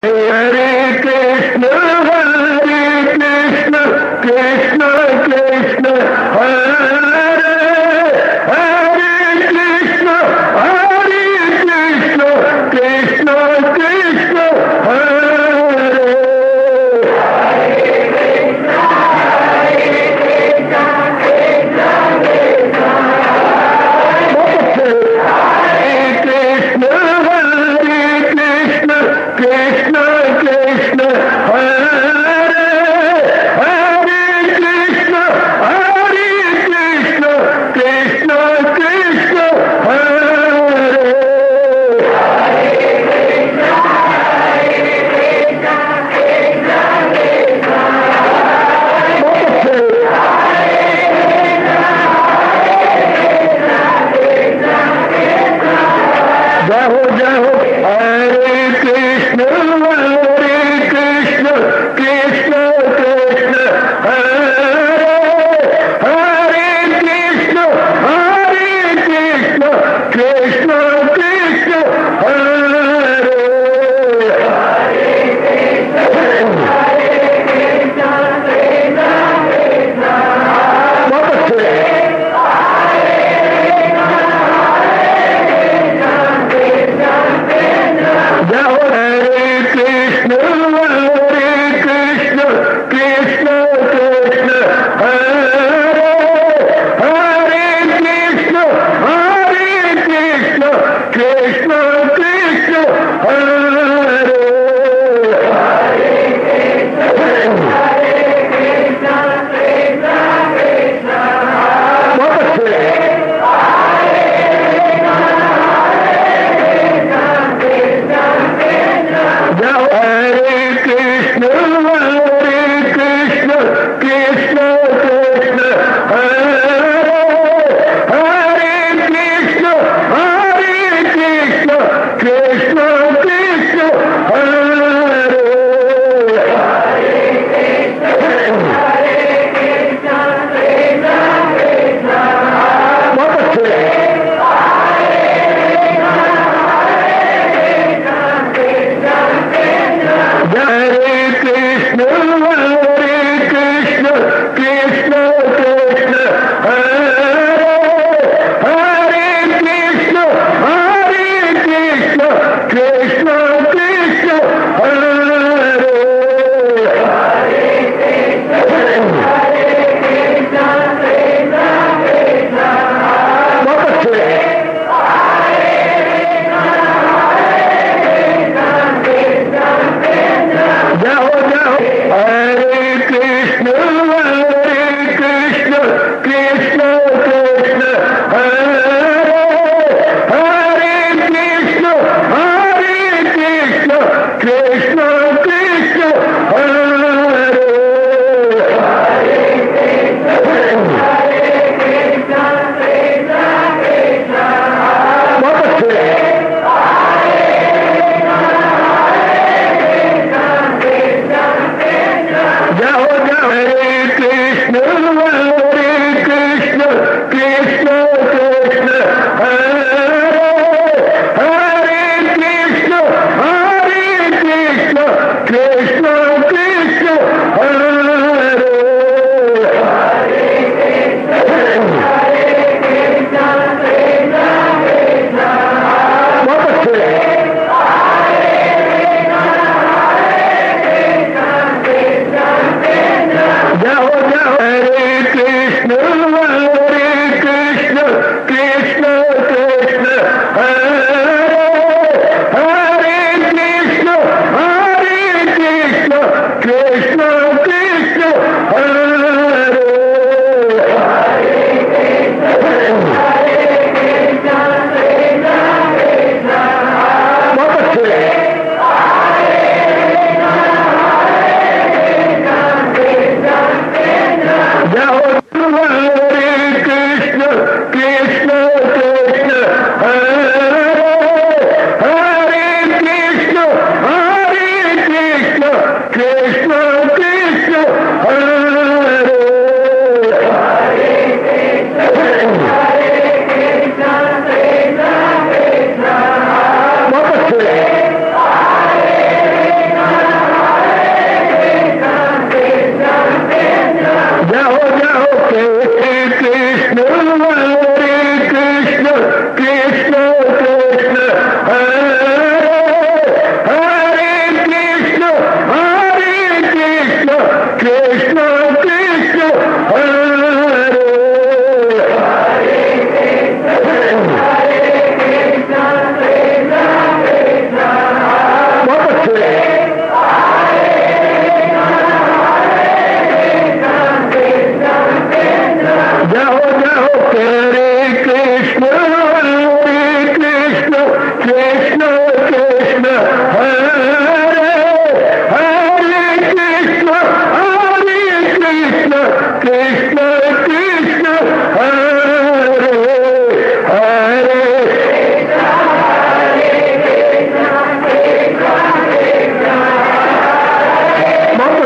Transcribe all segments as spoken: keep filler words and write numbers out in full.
हरे कृष्ण हरे कृष्ण कृष्ण कृष्ण हरे हरे कृष्ण हरे कृष्ण कृष्ण कृष्ण हरे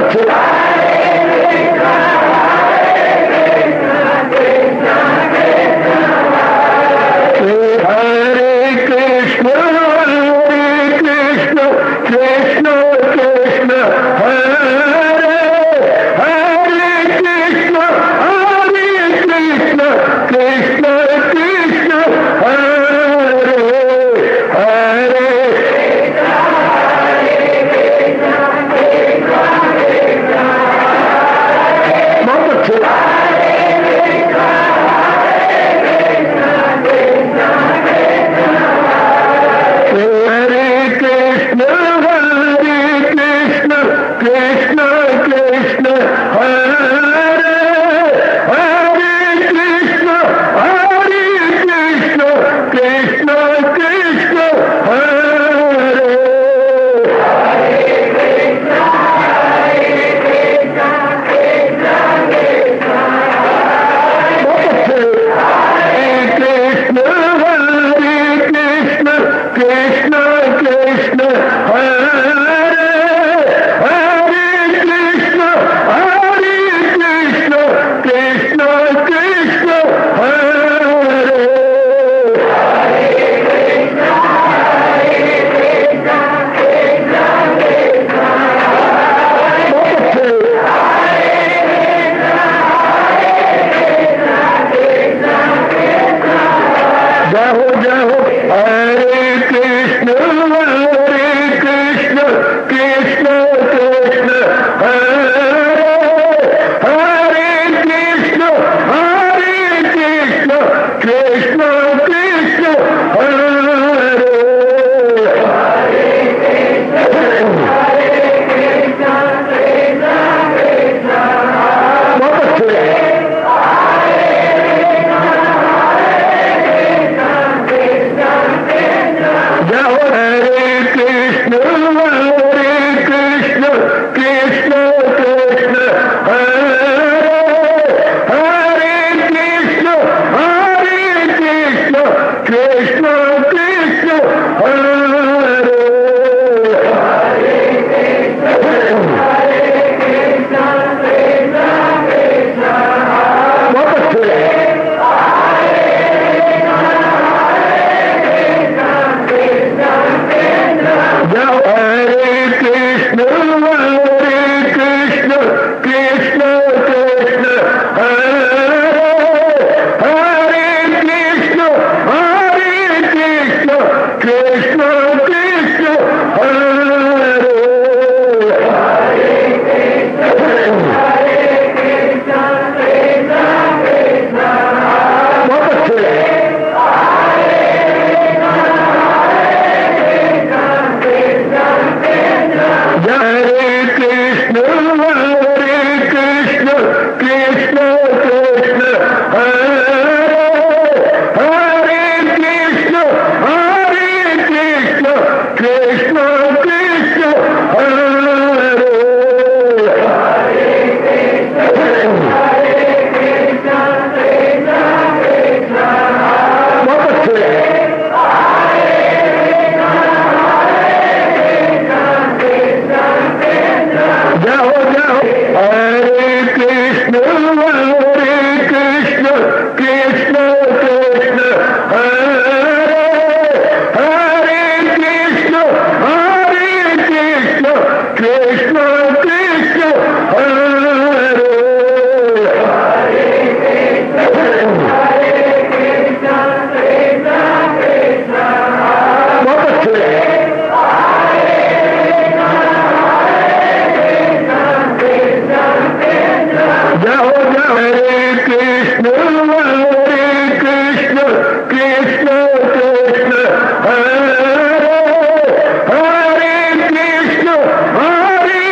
Hare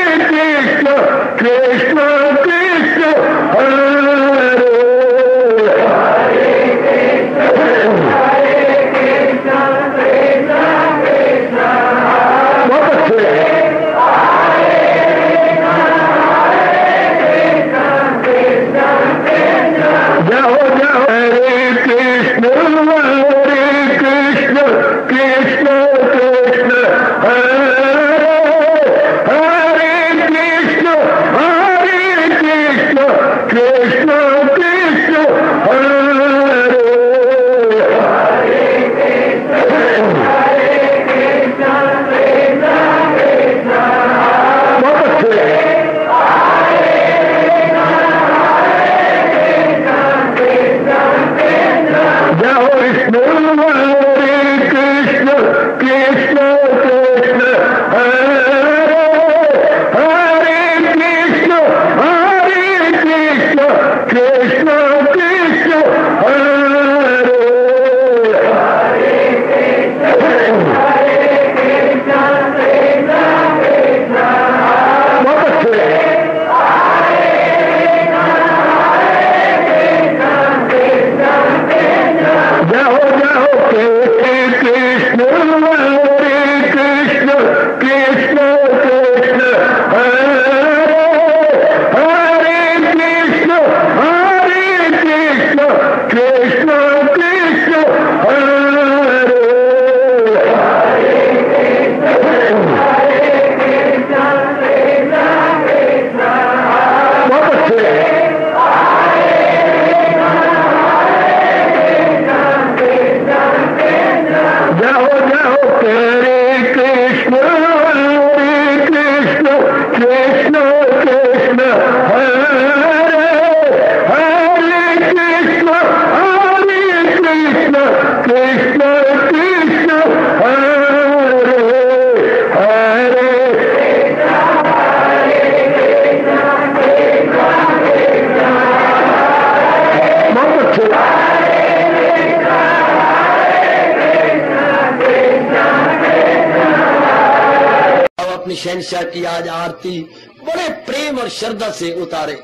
शहंशाह की आज आरती बड़े प्रेम और श्रद्धा से उतारे।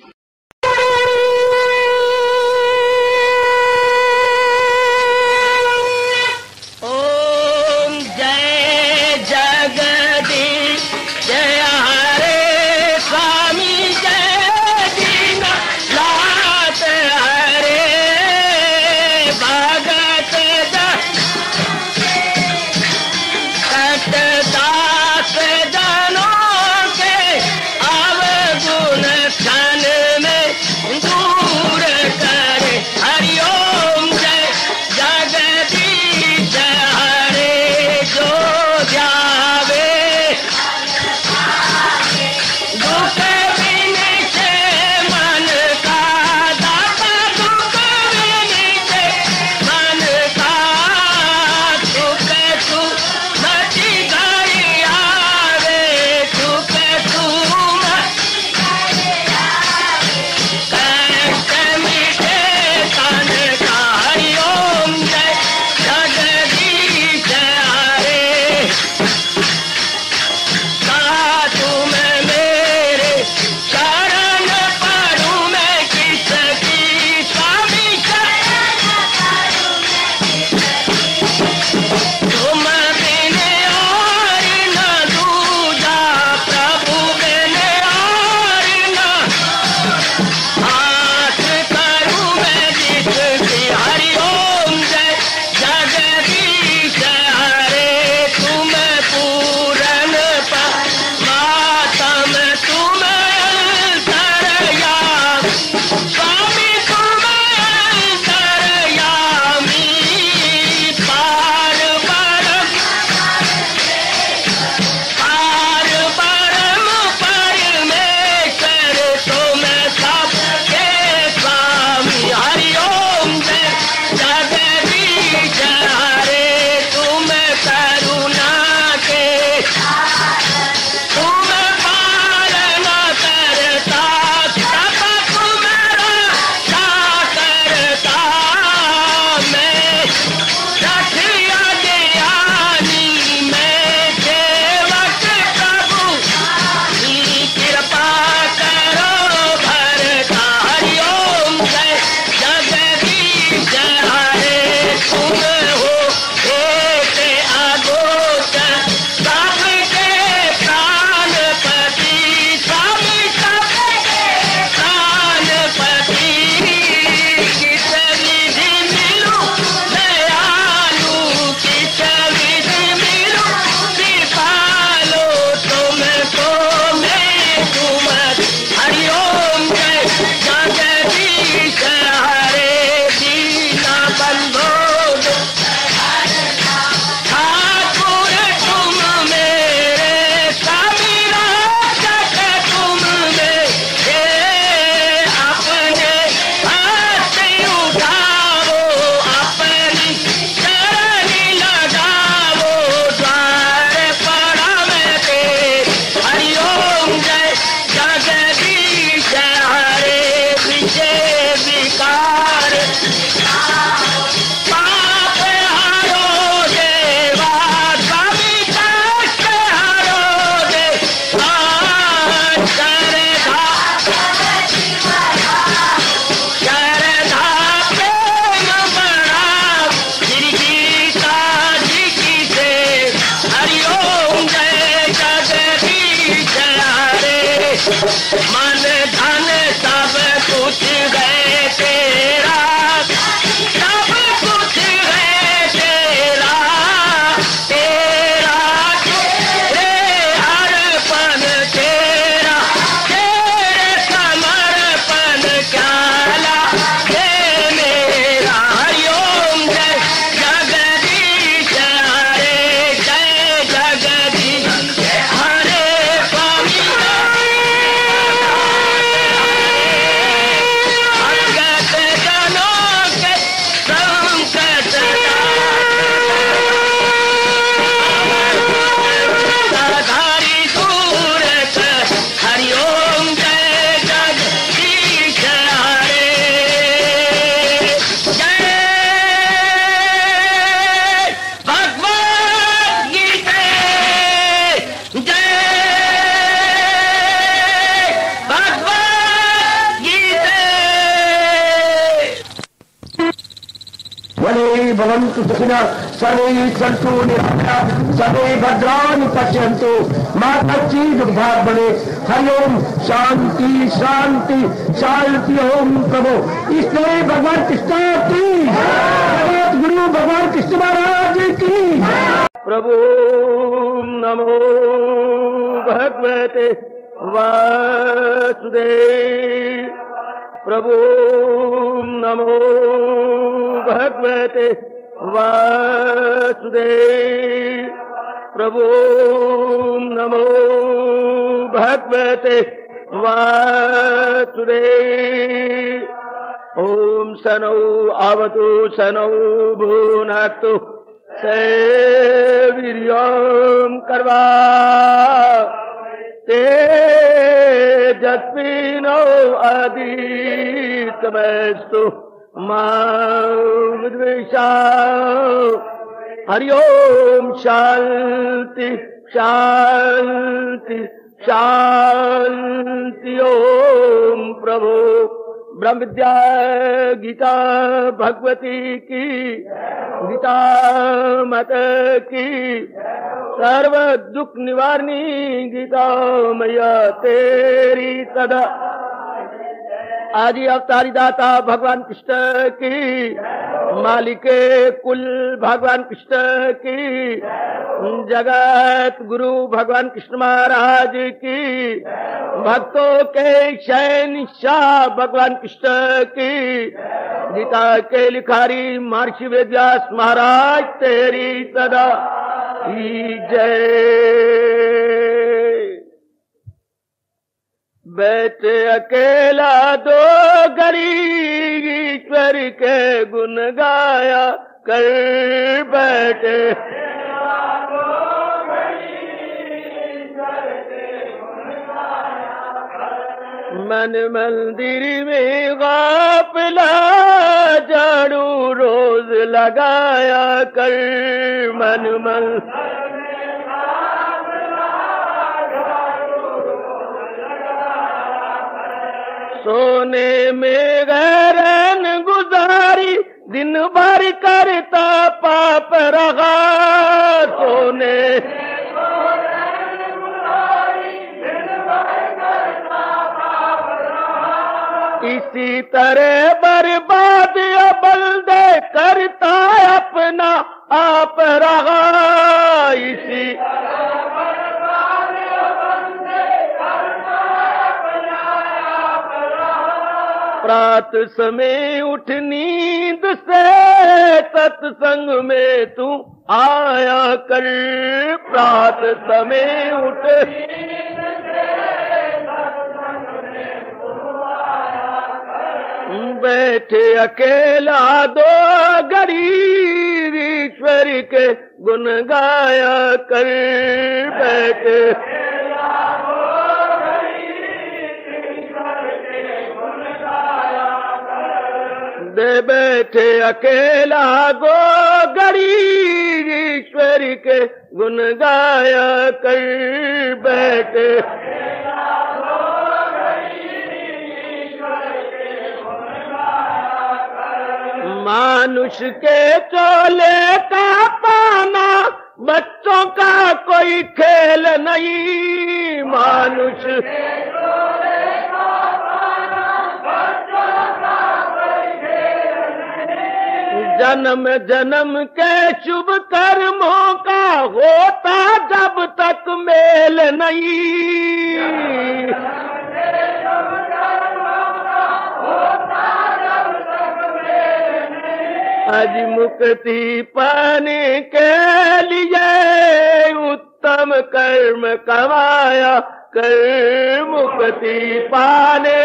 ओम जय जगदीश जय हरे स्वामी जय दीना लात हरे भगत दास जनों के अवगुण भवन्तु सुखिनः सर्वे सन्तु निरामयाः सर्वे भद्राणि पश्यन्तु मा कश्चित् दुःखात् भवेत्। हरि ओम शांति शांति शांति। ओम प्रभु इसलिए भगवान कृष्ण की जगत गुरु भगवान कृष्ण महाराज की। प्रभु नमो भगवते वासुदेव। प्रभु नमो भगवते वासुदेव। प्रभु नमो भगवते वासुदेव। ओम सनौ आवतु सनौ भुनक्तु सेवीर्यं कर्वा तेजस्विनो अदितमस्तु मा विद्विषावः। हरि ओम शांति शांति शांति। ओम प्रभु ब्रह्म विद्या गीता भगवती की गीता मत की सर्व दुख निवारणी गीता मैया तेरी सदा आदि अवतारी दाता भगवान कृष्ण की मालिके कुल भगवान कृष्ण की जगत गुरु भगवान कृष्ण महाराज की भक्तों के शहंशाह भगवान कृष्ण की गीता के लिखारी महर्षि वेदव्यास महाराज तेरी सदा ही जय। बैठे अकेला दो गरीब ईश्वर के गुण गाया कर बैठे। मन मंदिर में गाफिला झाड़ू रोज लगाया कर। मन मन सोने में गैरन गुजारी दिन भर करता पाप रहा। सोने इसी तरह बर्बाद अबल दे करता अपना आप रहा। इसी प्रात समय उठ नींद से सत्संग में तू आया कर। प्रात समय उठ बैठे अकेला दो गरीब ईश्वर के गुण गाया कर। बैठे दे बैठे अकेला गो गरीब ईश्वर के गुण गाया कर। बैठे मानुष के चोले का पाना बच्चों का कोई खेल नहीं। मानुष जन्म जन्म के शुभ कर्मों का होता जब तक मेल नहीं। आज मुक्ति पाने के लिए उत्तम कर्म कमाया कर। मुक्ति पाने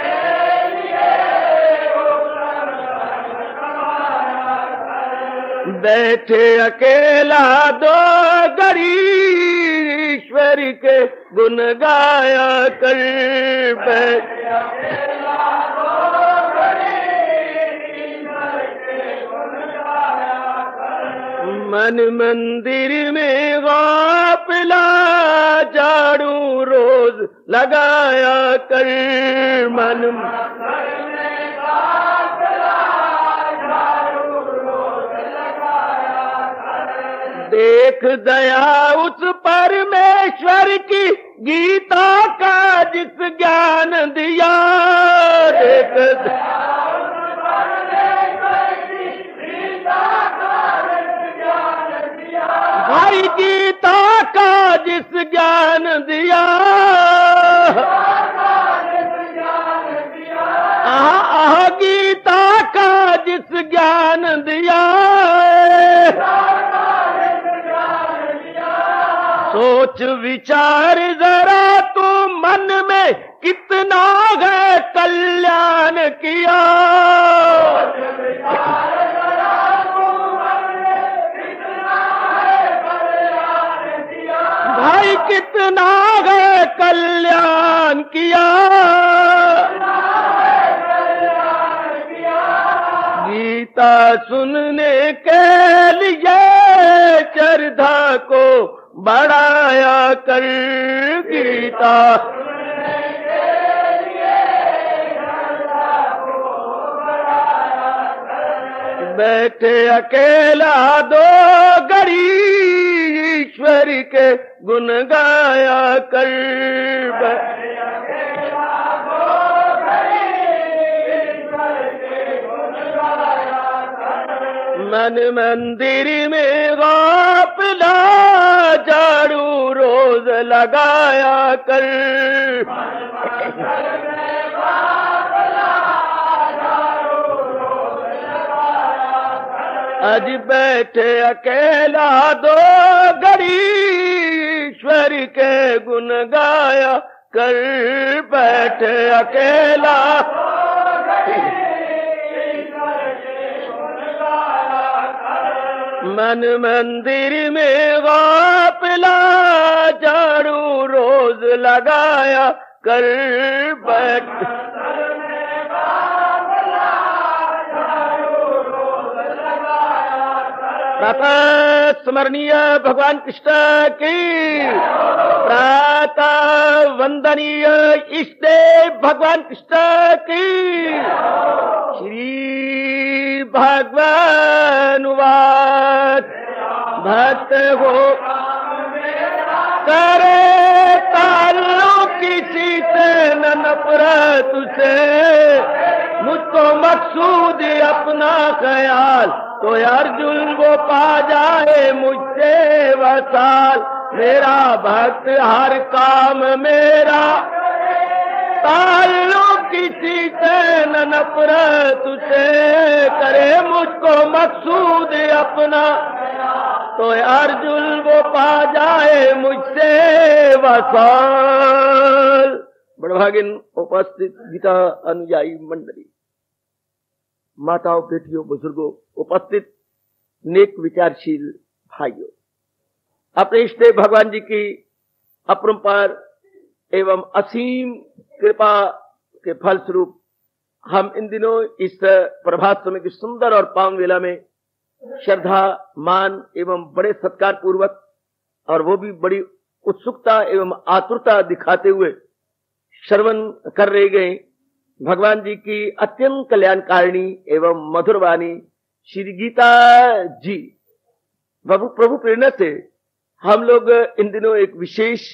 बैठे अकेला दो गरीब ईश्वर के गुण गाया कर। बैठे मन मंदिर में गाफिला झाड़ू रोज लगाया कर। मन देख दया उस परमेश्वर की, गीता का जिस ज्ञान दिया। देख दया उस परमेश्वर की, गीता का जिस ज्ञान दिया। भाई गीता का जिस ज्ञान दिया, आह आह गीता का जिस ज्ञान दिया। सोच विचार जरा तू मन में, कितना है कल्याण किया। भाई कितना है कल्याण किया। गीता सुनने के लिए श्रद्धा को बढ़ाया कर। गीता सुनने के लिए श्रद्धा को बढ़ाया कर। बैठे अकेला दो घड़ी ईश्वर के गुण गाया कर। बैठे अकेला दो घड़ी ईश्वर के गुण गाया कर। मन मंदिर में गाफिला झाड़ू रोज लगाया कर। आज बैठे अकेला दो घड़ी ईश्वर के गुण गाया कर। बैठे अकेला मन मंदिर में गाफिला झाड़ू रोज लगाया कर। बैठ प्रातः स्मरणीय भगवान कृष्ण की, प्रातः वंदनीय इष्ट देव भगवान कृष्ण की। श्री भगवान वाच भक्त हो करे ताल्लुक किसी से न नफरत से। मुझको मकसूद अपना ख्याल, तो अर्जुन वो पा जाए मुझसे वसाल। मेरा भक्त हर काम मेरा, ताल्लुक किसी से न नफरत से। करे मुझको मकसूद अपना, तो अर्जुन वो पा जाए मुझसे वसाल। बड़भागिन उपस्थित गीता अनुयायी मंडली, माताओं, बेटियों, बुजुर्गों, उपस्थित नेक विचारशील भाइयों, अपने इष्ट देव भगवान जी की अपरंपार एवं असीम कृपा के फलस्वरूप हम इन दिनों इस प्रभात समय की सुंदर और पावन वेला में श्रद्धा, मान एवं बड़े सत्कार पूर्वक, और वो भी बड़ी उत्सुकता एवं आतुरता दिखाते हुए श्रवण कर रहे गए भगवान जी की अत्यंत कल्याणकारिणी एवं मधुर वाणी श्री गीता जी। प्रभु प्रभु प्रेरणा से हम लोग इन दिनों एक विशेष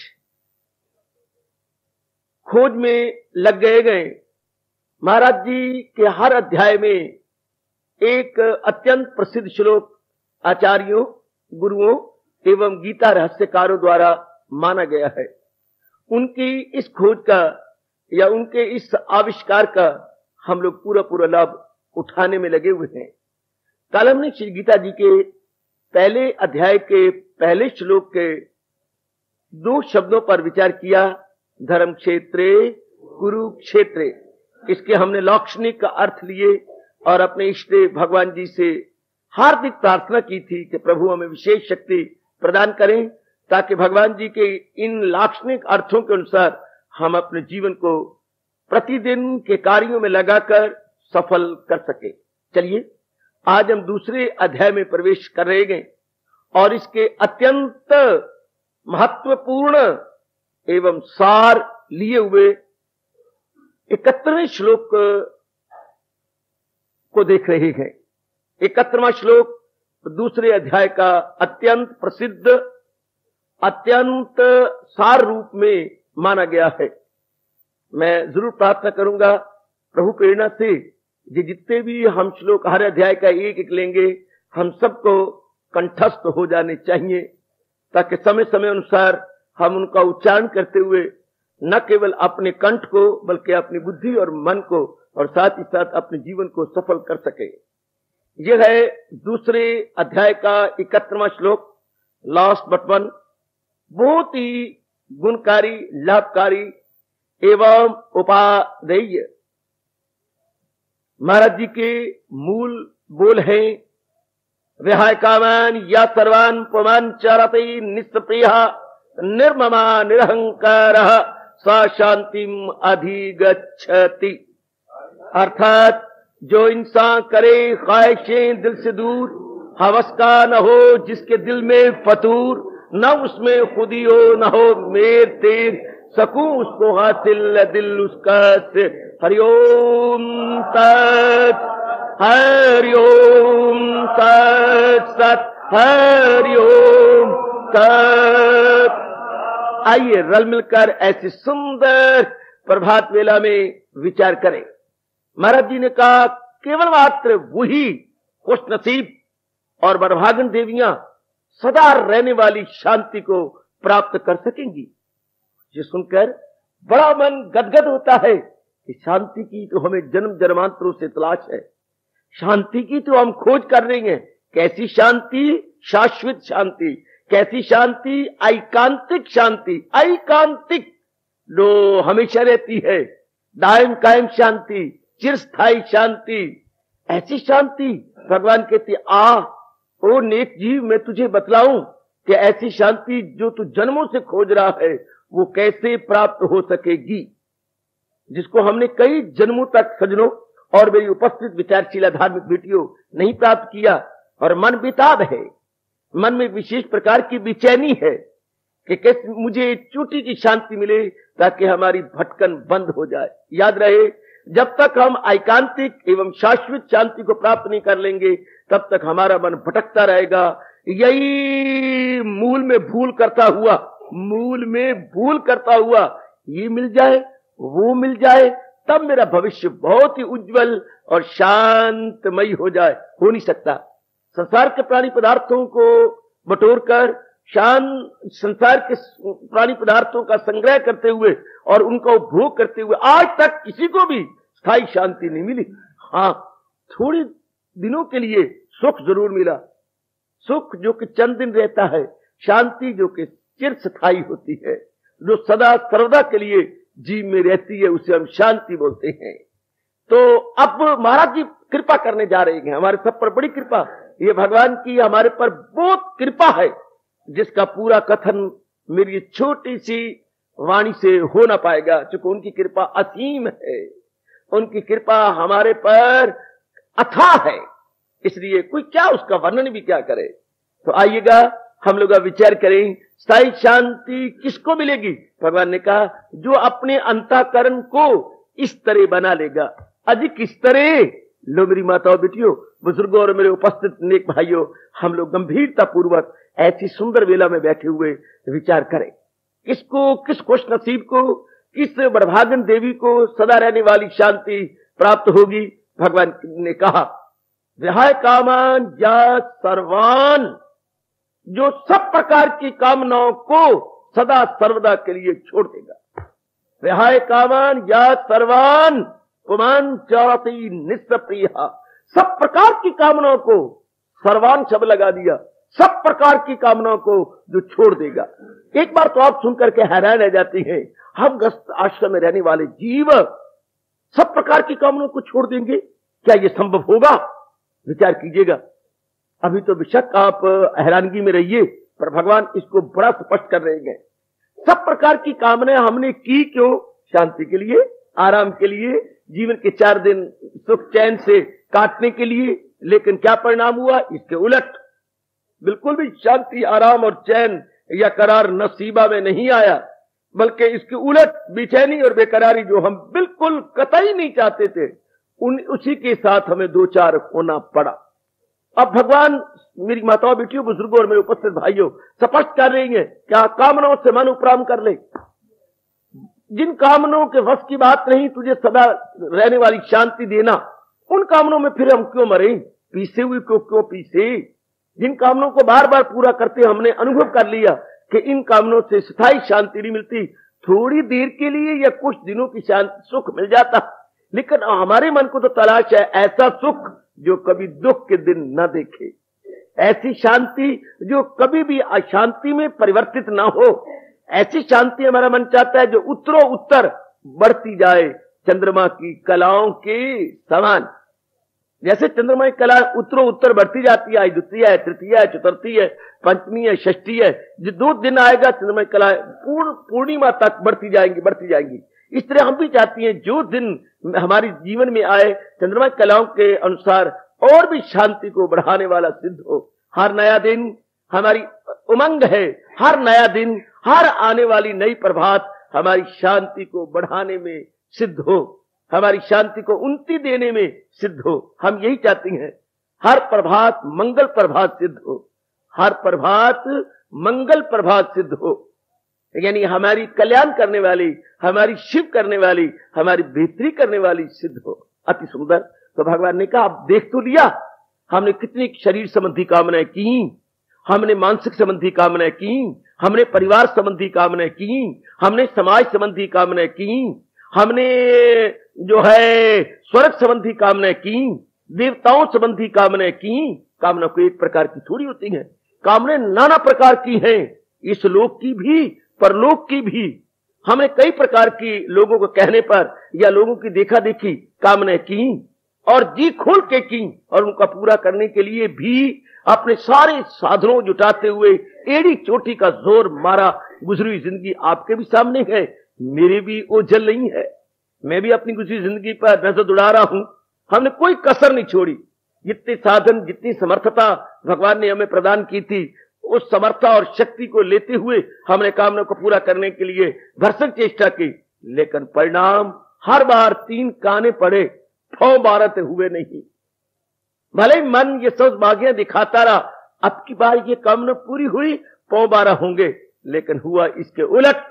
खोज में लग गए गए। महाराज जी के हर अध्याय में एक अत्यंत प्रसिद्ध श्लोक आचार्यों, गुरुओं एवं गीता रहस्यकारों द्वारा माना गया है। उनकी इस खोज का या उनके इस आविष्कार का हम लोग पूरा पूरा लाभ उठाने में लगे हुए हैं। कल हमने श्री गीता जी के पहले अध्याय के पहले श्लोक के दो शब्दों पर विचार किया, धर्म क्षेत्रे कुरुक्षेत्रे। इसके हमने लौक्षणिक अर्थ लिए और अपने इष्ट भगवान जी से हार्दिक प्रार्थना की थी कि प्रभु हमें विशेष शक्ति प्रदान करें, ताकि भगवान जी के इन लाक्षणिक अर्थों के अनुसार हम अपने जीवन को प्रतिदिन के कार्यों में लगाकर सफल कर सके। चलिए आज हम दूसरे अध्याय में प्रवेश कर रहे हैं और इसके अत्यंत महत्वपूर्ण एवं सार लिए हुए इकहत्तरवें श्लोक को देख रहे हैं। इकहत्तरवां श्लोक दूसरे अध्याय का अत्यंत प्रसिद्ध, अत्यंत सार रूप में माना गया है। मैं जरूर प्रार्थना करूंगा प्रभु प्रेरणा से ये जितने भी हम श्लोक हर अध्याय का एक एक लेंगे, हम सबको कंठस्थ हो जाने चाहिए, ताकि समय समय अनुसार हम उनका उच्चारण करते हुए न केवल अपने कंठ को बल्कि अपनी बुद्धि और मन को और साथ ही साथ अपने जीवन को सफल कर सके। यह है दूसरे अध्याय का इकहत्तरवां श्लोक, लास्ट बट वन। बहुत ही गुणकारी, लाभकारी एवं उपादेय महाराज जी के मूल बोल हैं, विहाय कामान या सर्वान पुमान चारति निस्प्रिय निर्ममा निरहंकार सा शांतिम अधिगच्छति। अर्थात जो इंसान करे ख्वाहिशें दिल से दूर, हवस का न हो जिसके दिल में फतूर, न उसमें खुदी हो न हो मेर तेर, सकूं उसको हासिल दिल उसका से। हरिओम तत् हरिओम तत् सत हरिओम तत्। आइए रल मिलकर ऐसी सुंदर प्रभात वेला में विचार करें। महाराज जी ने कहा केवल मात्र वही खुश नसीब और बड़भागन देवियां सदा रहने वाली शांति को प्राप्त कर सकेंगी। ये सुनकर बड़ा मन गदगद होता है कि शांति की तो हमें जन्म जन्मांतरों से तलाश है, शांति की तो हम खोज कर रहे हैं। कैसी शांति? शाश्वत शांति। कैसी शांति? ऐकांतिक शांति। ऐकांतिक जो हमेशा रहती है, दायम कायम शांति, चिरस्थायी शांति। ऐसी शांति भगवान कहते आ ओ नेक जीव, मैं तुझे बतलाऊं कि ऐसी शांति जो तू जन्मों से खोज रहा है वो कैसे प्राप्त हो सकेगी, जिसको हमने कई जन्मों तक सजनों और मेरी उपस्थित विचारशीला धार्मिक बेटियों नहीं प्राप्त किया। और मन बेताब है, मन में विशेष प्रकार की बेचैनी है कि कैसे मुझे चोटी की शांति मिले ताकि हमारी भटकन बंद हो जाए। याद रहे, जब तक हम एकांतिक एवं शाश्वत शांति को प्राप्त नहीं कर लेंगे तब तक हमारा मन भटकता रहेगा। यही मूल में भूल करता हुआ मूल में भूल करता हुआ ये मिल जाए वो मिल जाए तब मेरा भविष्य बहुत ही उज्जवल और शांतमयी हो जाए। हो नहीं सकता। संसार के प्राणी पदार्थों को बटोरकर शांत संसार के प्राणी पदार्थों का संग्रह करते हुए और उनका उपभोग करते हुए आज तक किसी को भी स्थायी शांति नहीं मिली। हाँ, थोड़े दिनों के लिए सुख जरूर मिला, सुख जो कि चंद दिन रहता है, शांति जो कि चिर स्थायी होती है, जो सदा सर्वदा के लिए जीव में रहती है, उसे हम शांति बोलते हैं। तो अब महाराज जी कृपा करने जा रहे हैं हमारे सब पर। बड़ी कृपा, ये भगवान की हमारे पर बहुत कृपा है, जिसका पूरा कथन मेरी छोटी सी वाणी से हो ना पाएगा, क्योंकि उनकी कृपा असीम है, उनकी कृपा हमारे पर अथाह है, इसलिए कोई क्या उसका वर्णन भी क्या करे। तो आइएगा हम लोग विचार करें, स्थायी शांति किसको मिलेगी? भगवान ने कहा जो अपने अंतःकरण को इस तरह बना लेगा। अधिक इस तरह। लो मेरी माताओं, बेटियों, बुजुर्गों और मेरे उपस्थित नेक भाइयों, हम लोग गंभीरता पूर्वक ऐसी सुंदर वेला में बैठे हुए विचार करें। किसको, किस खुश नसीब को, किस बड़भागन देवी को सदा रहने वाली शांति प्राप्त होगी? भगवान ने कहा विहाय कामान या सर्वान, जो सब प्रकार की कामनाओं को सदा सर्वदा के लिए छोड़ देगा। विहाय कामान या सर्वान पुमान चारति निस्प्रिय, सब प्रकार की कामनाओं को, सर्वान शब्द लगा दिया, सब प्रकार की कामनाओं को जो छोड़ देगा। एक बार तो आप सुनकर के हैरान रह जाती हैं, हम गृहस्थ आश्रम में रहने वाले जीव सब प्रकार की कामनाओं को छोड़ देंगे, क्या यह संभव होगा? विचार कीजिएगा। अभी तो बेशक आप हैरानगी में रहिए, पर भगवान इसको बड़ा स्पष्ट कर रहे हैं। सब प्रकार की कामनाएं हमने की क्यों? शांति के लिए, आराम के लिए, जीवन के चार दिन सुख चैन से काटने के लिए। लेकिन क्या परिणाम हुआ? इसके उलट बिल्कुल भी शांति, आराम और चैन या करार नसीबा में नहीं आया, बल्कि इसके उलट बेचैनी और बेकरारी जो हम बिल्कुल कतई नहीं चाहते थे, उन उसी के साथ हमें दो चार होना पड़ा। अब भगवान मेरी माताओं, बेटियों, बुजुर्गों और मेरे उपस्थित भाइयों स्पष्ट कर रही है, क्या कामनाओं से मन उपराम कर ले। जिन कामनाओं के वश की बात नहीं तुझे सदा रहने वाली शांति देना, उन कामनाओं में फिर हम क्यों मरे, पीसे हुए को क्यों पीसे। जिन कामनाओं को बार बार पूरा करते हमने अनुभव कर लिया कि इन कामनाओं से स्थायी शांति नहीं मिलती, थोड़ी देर के लिए या कुछ दिनों की शांति सुख मिल जाता, लेकिन हमारे मन को तो तलाश है ऐसा सुख जो कभी दुख के दिन न देखे, ऐसी शांति जो कभी भी अशांति में परिवर्तित ना हो। ऐसी शांति हमारा मन चाहता है जो उत्तरों उत्तर बढ़ती जाए, चंद्रमा की कलाओं के समान। जैसे चंद्रमा की कला उत्तरों उत्तर बढ़ती जाती है, द्वितीय है, तृतीय है, चतुर्थी है, पंचमी है, षष्ठी है, जो दो दिन आएगा चंद्रमा की कला पूर्ण पूर्णिमा तक बढ़ती जाएंगी बढ़ती जाएंगी। इस तरह हम भी चाहती हैं जो दिन हमारे जीवन में आए चंद्रमा की कलाओं के अनुसार और भी शांति को बढ़ाने वाला सिद्ध हो। हर नया दिन हमारी उमंग है, हर नया दिन, हर आने वाली नई प्रभात हमारी शांति को बढ़ाने में सिद्ध हो, हमारी शांति को उन्नति देने में सिद्ध हो। हम यही चाहते हैं, हर प्रभात मंगल प्रभात सिद्ध हो, हर प्रभात मंगल प्रभात सिद्ध हो, यानी हमारी कल्याण करने वाली, हमारी शिव करने वाली, हमारी बेहतरी करने वाली सिद्ध हो। अति सुंदर। तो भगवान ने कहा, आप देख तो लिया हमने कितनी शरीर संबंधी कामनाएं की, हमने मानसिक संबंधी कामनाएं की, हमने परिवार संबंधी कामनाएं की, हमने समाज संबंधी कामनाएं की, हमने जो है स्वर्ग संबंधी कामनाएं की, देवताओं संबंधी कामनाएं की। कामना को एक प्रकार की थोड़ी होती है, कामनाएं नाना प्रकार की हैं, इस लोक की भी परलोक की भी। हमने कई प्रकार की लोगों को कहने पर या लोगों की देखा देखी कामनाएं की और जी खोल के की, और उनका पूरा करने के लिए भी अपने सारे साधनों जुटाते हुए एड़ी चोटी का जोर मारा। गुजरी हुई जिंदगी आपके भी सामने है, मेरी भी ओझल नहीं है, मैं भी अपनी गुजरी जिंदगी पर नजर दौड़ा रहा हूं। हमने कोई कसर नहीं छोड़ी, जितने साधन जितनी समर्थता भगवान ने हमें प्रदान की थी, उस समर्था और शक्ति को लेते हुए हमने कामना को पूरा करने के लिए भरसक चेष्टा की, लेकिन परिणाम हर बार तीन काने पड़े, फौ बारत हुए नहीं। भले मन ये सब बागियां दिखाता रहा, अब की बार ये कामना पूरी हुई, पौ बारह होंगे, लेकिन हुआ इसके उलट।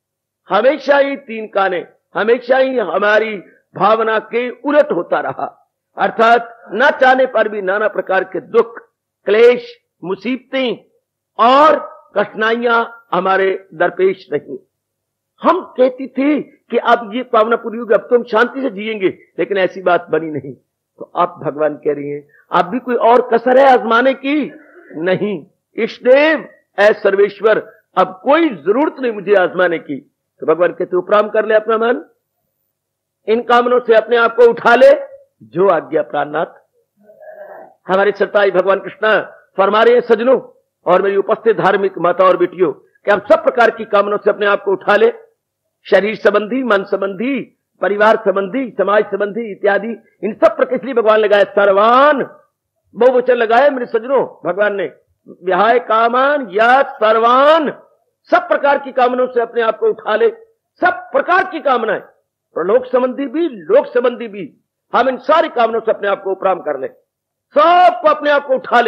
हमेशा ही तीन काने, हमेशा ही हमारी भावना के उलट होता रहा, अर्थात न चाहने पर भी नाना प्रकार के दुख, क्लेश, मुसीबतें और कठिनाइयां हमारे दरपेश रही। हम कहती थी कि अब ये पावना पूरी होगी, अब तो हम शांति से जिएंगे, लेकिन ऐसी बात बनी नहीं। तो अब भगवान कह रही हैं, अब भी कोई और कसर है आजमाने की? नहीं, इष्टदेव ऐ सर्वेश्वर, अब कोई जरूरत नहीं मुझे आजमाने की। तो भगवान कहते उपराम कर ले अपना मन, इन कामनों से अपने आप को उठा ले, जो आज्ञा प्राणनाथ। हमारे सताई भगवान कृष्ण फरमा रहे हैं सजनों और मेरी उपस्थित धार्मिक माता और बेटियों कि आप सब प्रकार की कामनों से अपने आप को उठा ले, शरीर संबंधी, मन संबंधी, परिवार संबंधी, समाज संबंधी इत्यादि, इन सब पर किस लिए भगवान लगाए? सर्वान बहुवचन लगाए मेरे सजनों भगवान ने, विहाय कामान या सर्वान, सब प्रकार की कामनाओं से अपने आप को उठा ले। सब प्रकार की कामनाएं, प्रलोक संबंधी भी, लोक संबंधी भी, हम इन सारी कामनाओं से अपने आप को उपराम कर ले, सबको अपने आप को उठा ले,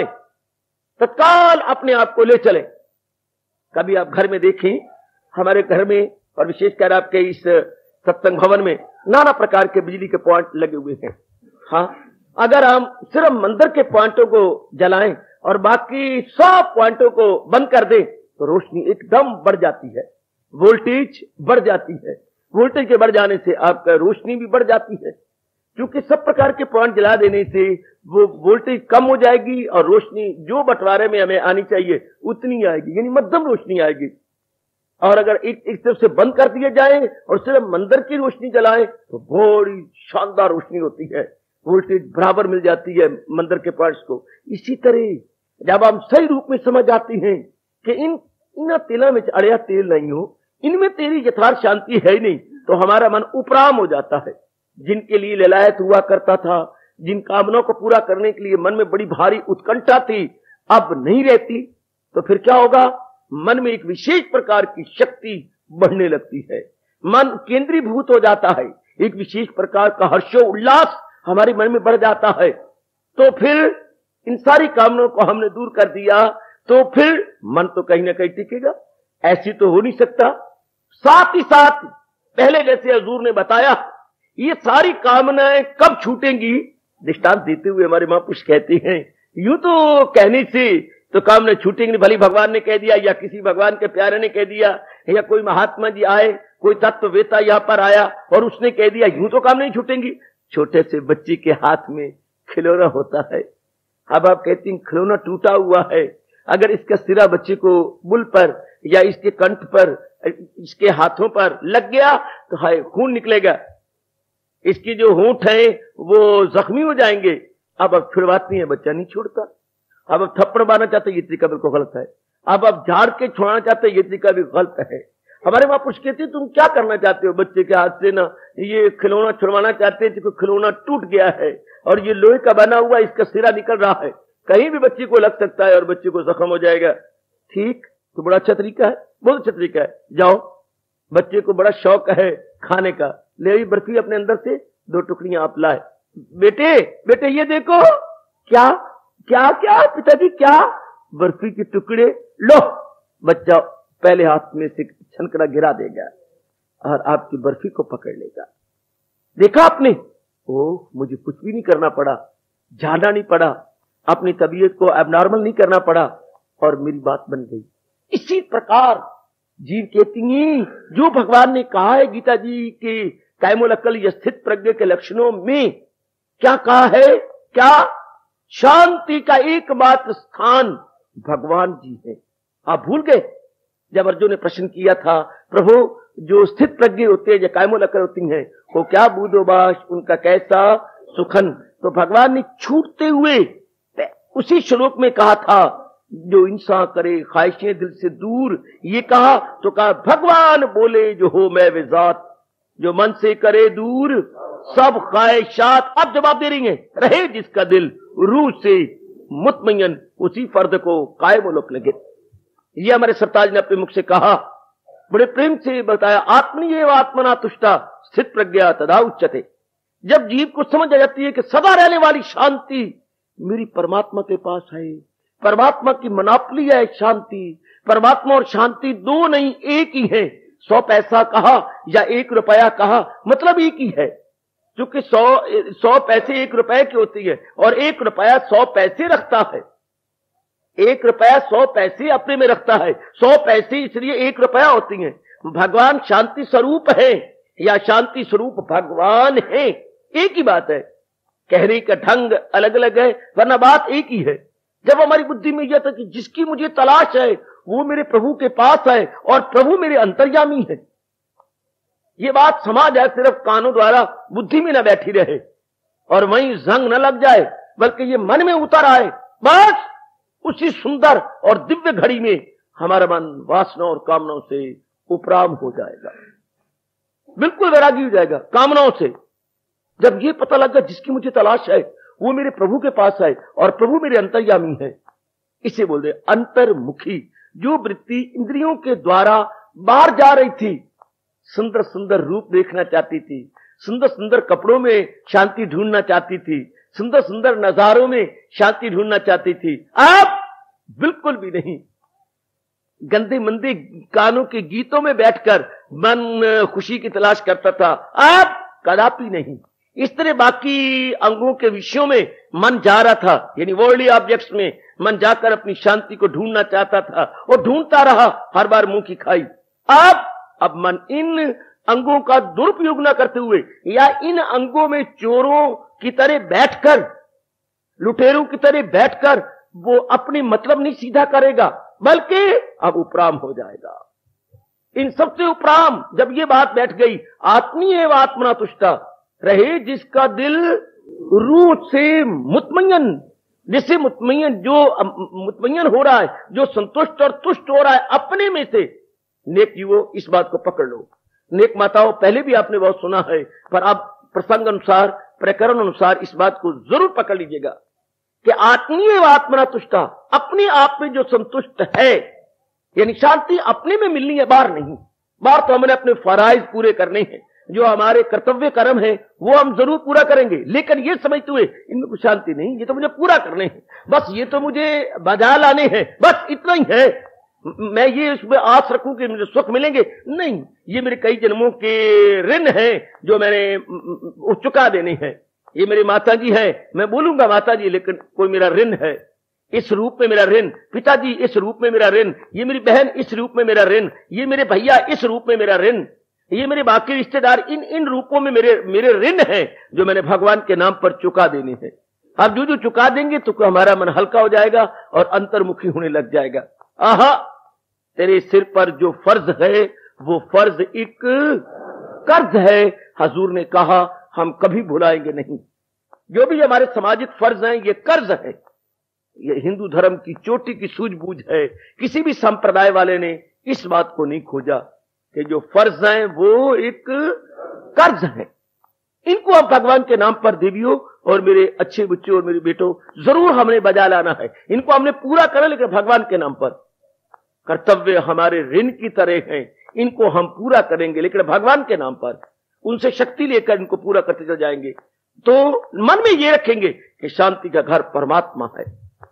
तत्काल अपने आप को ले चले। कभी आप घर में देखें, हमारे घर में और विशेषकर आपके इस सत्संग भवन में नाना प्रकार के बिजली के पॉइंट लगे हुए हैं। हाँ, अगर हम सिर्फ मंदिर के पॉइंटों को जलाएं और बाकी सब पॉइंटों को बंद कर दें तो रोशनी एकदम बढ़ जाती है, वोल्टेज बढ़ जाती है। वोल्टेज के बढ़ जाने से आपका रोशनी भी बढ़ जाती है, क्योंकि सब प्रकार के पॉइंट जला देने से वो वोल्टेज कम हो जाएगी और रोशनी जो बंटवारे में हमें आनी चाहिए उतनी आएगी, यानी मध्यम रोशनी आएगी। और अगर एक एक तरफ से बंद कर दिए जाए और सिर्फ मंदिर की रोशनी जलाएं तो बड़ी शानदार रोशनी होती है, वोल्टेज बराबर मिल जाती है मंदिर के पॉइंट्स को। इसी तरह जब हम सही रूप में समझ आते हैं कि इन इन तेलों में अड़िया तेल नहीं हो, इनमें तेरी यथार्थ शांति है ही नहीं, तो हमारा मन उपराम हो जाता है। जिनके लिए ललायत हुआ करता था, जिन कामनाओं को पूरा करने के लिए मन में बड़ी भारी उत्कंठा थी, अब नहीं रहती, तो फिर क्या होगा? मन में एक विशेष प्रकार की शक्ति बढ़ने लगती है, मन केंद्रीभूत हो जाता है, एक विशेष प्रकार का हर्षो उल्लास हमारे मन में बढ़ जाता है। तो फिर इन सारी कामनाओं को हमने दूर कर दिया तो फिर मन तो कहीं ना कहीं टिकेगा। ऐसी तो हो नहीं सकता। साथ ही साथ पहले जैसे हजूर ने बताया, ये सारी कामनाएं कब छूटेंगी, दृष्टांत देते हुए हमारे महापुरुष कहते हैं, यूं तो कहने से तो कामना छूटेंगी नहीं। भली भगवान ने कह दिया या किसी भगवान के प्यारे ने कह दिया या कोई महात्मा जी आए, कोई तत्ववेता यहां पर आया और उसने कह दिया, यूं तो काम नहीं छूटेंगी। छोटे से बच्चे के हाथ में खिलौना होता है, अब आप कहती हैं खिलौना टूटा हुआ है, अगर इसका सिरा बच्चे को बुल पर या इसके कंठ पर, इसके हाथों पर लग गया तो हाय खून निकलेगा, इसकी जो होंठ है वो जख्मी हो जाएंगे। अब अब छुड़वाती है, बच्चा नहीं छोड़ता। अब अब थप्पड़ मारना चाहते ये तरीका बिल्कुल गलत है। अब अब झाड़ के छुड़ाना चाहते ये तरीका भी गलत है। हमारे वहां पूछ कहते तुम क्या करना चाहते हो बच्चे के हाथ से, ना ये खिलौना छुड़वाना चाहते हैं, तो खिलौना टूट गया है और ये लोहे का बना हुआ इसका सिरा निकल रहा है, कहीं भी बच्चे को लग सकता है और बच्चे को जख्म हो जाएगा। ठीक, तो बड़ा अच्छा तरीका है, बहुत अच्छा तरीका है। जाओ, बच्चे को बड़ा शौक है खाने का, ले आई बर्फी अपने अंदर से दो टुकड़ियां आप लाए, बेटे बेटे ये देखो, क्या क्या क्या पिताजी क्या, बर्फी के टुकड़े लो। बच्चा पहले हाथ में से छनकड़ा गिरा देगा और आपकी बर्फी को पकड़ लेगा। देखा आपने, ओह मुझे कुछ भी नहीं करना पड़ा, जाना नहीं पड़ा, अपनी तबीयत को एबनॉर्मल नहीं करना पड़ा और मेरी बात बन गई। इसी प्रकार जीव कहती हैं, जो भगवान ने कहा है गीता जी के कायमुल अक्ल या स्थित प्रज्ञ के लक्षणों में, क्या कहा है, क्या शांति का एकमात्र स्थान भगवान जी है। आप भूल गए जब अर्जुन ने प्रश्न किया था, प्रभु जो स्थित प्रज्ञ होते हैं या कायमुल अक्ल होती हैं वो क्या बूदोबाश, उनका कैसा सुखन, तो भगवान ने छूटते हुए उसी श्लोक में कहा था, जो इंसान करे ख्वाहिशें दिल से दूर, ये कहा तो कहा भगवान बोले जो हो मैं वे जात, जो मन से करे दूर सब ख्वाहिशात। अब जवाब दे रही है, रहे जिसका दिल रूह से मुतमय्यन, उसी फर्द को कायम लोक लगे। ये हमारे सरताज ने अपने मुख से कहा, बड़े प्रेम से बताया, आत्मनीय व आत्मना तुष्टा स्थित प्रज्ञा तदा उच्यते। जब जीव को समझ आ जाती है कि सदा रहने वाली शांति मेरी परमात्मा के पास है, परमात्मा की मनापली है शांति, परमात्मा और शांति दो नहीं एक ही है। सौ पैसा कहा या एक रुपया कहा, मतलब एक ही है, क्योंकि सौ सौ पैसे एक रुपए की होती है और एक रुपया सौ पैसे रखता है, एक रुपया सौ पैसे अपने में रखता है, सौ पैसे इसलिए एक रुपया होती है। भगवान शांति स्वरूप है या शांति स्वरूप भगवान है, एक ही बात है, कहने का ढंग अलग अलग है वरना बात एक ही है। जब हमारी बुद्धि में यह था कि जिसकी मुझे तलाश है वो मेरे प्रभु के पास है और प्रभु मेरे अंतर्यामी है, ये बात समा जाए, सिर्फ कानों द्वारा बुद्धि में न बैठी रहे और वहीं जंग न लग जाए, बल्कि ये मन में उतर आए, बस उसी सुंदर और दिव्य घड़ी में हमारा मन वासनाओं और कामनाओं से उपराम हो जाएगा, बिल्कुल वैरागी हो जाएगा कामनाओं से। जब ये पता लगा जिसकी मुझे तलाश है वो मेरे प्रभु के पास है और प्रभु मेरे अंतर्यामी है, इसे बोलते अंतर्मुखी। जो वृत्ति इंद्रियों के द्वारा बाहर जा रही थी, सुंदर सुंदर रूप देखना चाहती थी, सुंदर सुंदर कपड़ों में शांति ढूंढना चाहती थी, सुंदर सुंदर नजारों में शांति ढूंढना चाहती थी, अब बिल्कुल भी नहीं। गंदे मंदे गानों के गीतों में बैठकर मन खुशी की तलाश करता था, अब कदापि नहीं। इस तरह बाकी अंगों के विषयों में मन जा रहा था, यानी वर्ल्डली ऑब्जेक्ट्स में मन जाकर अपनी शांति को ढूंढना चाहता था और ढूंढता रहा, हर बार मुंह की खाई। अब अब मन इन अंगों का दुरुपयोग न करते हुए या इन अंगों में चोरों की तरह बैठकर, लुटेरों की तरह बैठकर वो अपनी मतलब नहीं सीधा करेगा, बल्कि अब उपराम हो जाएगा। इन सबसे उपराम जब ये बात बैठ गई, आत्मीय व आत्मना तुष्टा, रहे जिसका दिल रूह से मुतमय्यन, जिससे मुतमय्यन, जो मुतमय्यन हो रहा है, जो संतुष्ट और तुष्ट हो रहा है अपने में से। नेक युवो इस बात को पकड़ लो, नेक माताओं पहले भी आपने बहुत सुना है, पर अब प्रसंग अनुसार, प्रकरण अनुसार इस बात को जरूर पकड़ लीजिएगा कि आत्मीय व आत्मना तुष्टा, अपने आप में जो संतुष्ट है, यानी शांति अपने में मिलनी है, बाहर नहीं। बाहर तो हमने अपने फराइज पूरे करने हैं, जो हमारे कर्तव्य कर्म है वो हम जरूर पूरा करेंगे, लेकिन ये समझते हुए इनमें कुछ शांति नहीं, ये तो मुझे पूरा करने हैं, बस ये तो मुझे बजा लाने हैं, बस इतना ही है। मैं ये इसमें आस रखूं कि मुझे सुख मिलेंगे, नहीं, ये मेरे कई जन्मों के ऋण हैं जो मैंने चुका देने हैं। ये मेरी माता जी है, मैं बोलूंगा माता जी, लेकिन कोई मेरा ऋण है, इस रूप में मेरा ऋण, पिताजी इस रूप में मेरा ऋण, ये मेरी बहन इस रूप में मेरा ऋण, ये मेरे भैया इस रूप में मेरा ऋण, ये मेरे बाकी रिश्तेदार इन इन रूपों में मेरे मेरे ऋण हैं जो मैंने भगवान के नाम पर चुका देने हैं। अब जो जो चुका देंगे तो हमारा मन हल्का हो जाएगा और अंतर्मुखी होने लग जाएगा। आहा, तेरे सिर पर जो फर्ज है वो फर्ज एक कर्ज है। हजूर ने कहा हम कभी भुलाएंगे नहीं। जो भी हमारे सामाजिक फर्ज हैं ये कर्ज है। ये हिंदू धर्म की चोटी की सूझबूझ है। किसी भी संप्रदाय वाले ने इस बात को नहीं खोजा कि जो फर्ज हैं वो एक कर्ज है। इनको हम भगवान के नाम पर देवियों और मेरे अच्छे बच्चों और मेरे बेटों जरूर हमने बजा लाना है। इनको हमने पूरा करना, लेकिन भगवान के नाम पर। कर्तव्य हमारे ऋण की तरह हैं, इनको हम पूरा करेंगे लेकिन भगवान के नाम पर। उनसे शक्ति लेकर इनको पूरा करते चल जाएंगे। तो मन में ये रखेंगे कि शांति का घर परमात्मा है,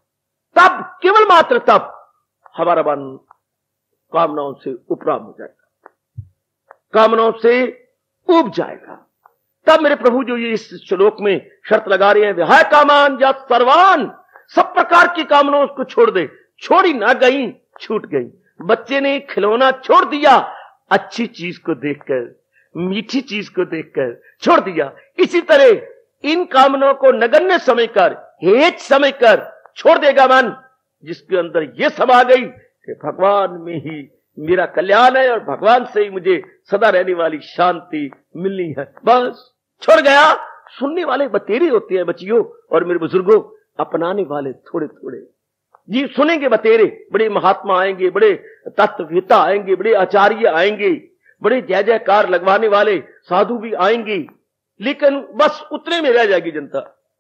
तब केवल मात्र तब हमारा मन कामनाओं से उपराम हो जाएगा, कामनाओं से उब जाएगा। तब मेरे प्रभु जो ये इस श्लोक में शर्त लगा रहे हैं, विहाय कामान या सर्वान, सब प्रकार की कामनाओं को छोड़ दे। छोड़ी ना गई, छूट गई। बच्चे ने खिलौना छोड़ दिया, अच्छी चीज को देखकर, मीठी चीज को देखकर छोड़ दिया। इसी तरह इन कामनाओं को नगण्य समझकर, हेच समझकर छोड़ देगा मन, जिसके अंदर यह समा गई कि भगवान में ही मेरा कल्याण है और भगवान से ही मुझे सदा रहने वाली शांति मिलनी है। बस छोड़ गया। सुनने वाले बतेरे होते हैं बच्चियों और मेरे बुजुर्गों, अपनाने वाले थोड़े थोड़े। जी सुनेंगे बतेरे, बड़े महात्मा आएंगे, बड़े तत्ववेता आएंगे, बड़े आचार्य आएंगे, बड़े जय जयकार लगवाने वाले साधु भी आएंगे, लेकिन बस उतने में रह जाएगी जनता।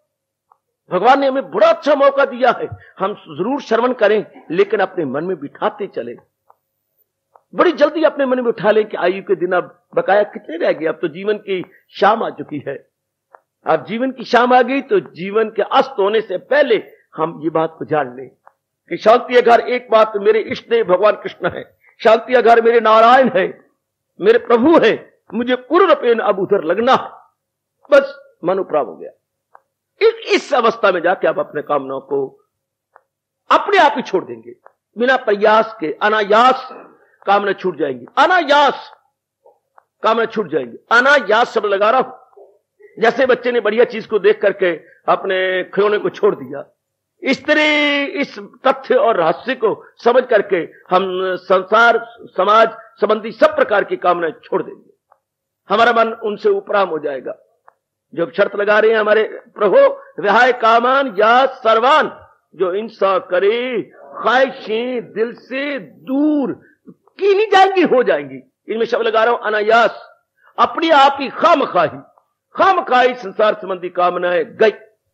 भगवान ने हमें बड़ा अच्छा मौका दिया है, हम जरूर श्रवण करें, लेकिन अपने मन में बिठाते चले। बड़ी जल्दी अपने मन में उठा लें कि आयु के दिन अब बकाया कितने रह गए, अब तो जीवन की शाम आ चुकी है। अब जीवन की शाम आ गई तो जीवन के अस्त होने से पहले हम ये बात को जान लें कि शांति घर एक बात मेरे इष्ट देव भगवान कृष्ण है, शांति घर मेरे नारायण है, मेरे प्रभु है, मुझे पूर्ण रूपेण अब उधर लगना है। बस मन उपराम हो गया। इस, इस अवस्था में जाके आप अपने कामनाओं को अपने आप ही छोड़ देंगे, बिना प्रयास के। अनायास कामना छूट जाएंगी, अनायास कामना छूट जाएंगी। अनायास शब्द लगा रहा हूं, जैसे बच्चे ने बढ़िया चीज को देख करके अपने खिलौने को छोड़ दिया। इस तरह इस तथ्य और रहस्य को समझ करके हम संसार समाज संबंधी सब प्रकार की कामनाएं छोड़ देंगे, हमारा मन उनसे उपराम हो जाएगा। जब शर्त लगा रहे हैं हमारे प्रभु, विहाय कामान या सर्वान, जो इंसा करे ख्वाहिशें दिल से दूर की नहीं जाएंगी, हो जाएंगी। इनमें शब्द लगा रहा हूं अनायास, अपनी आप ही खामखाही खामखाही संसार संबंधी कामनाएं गई।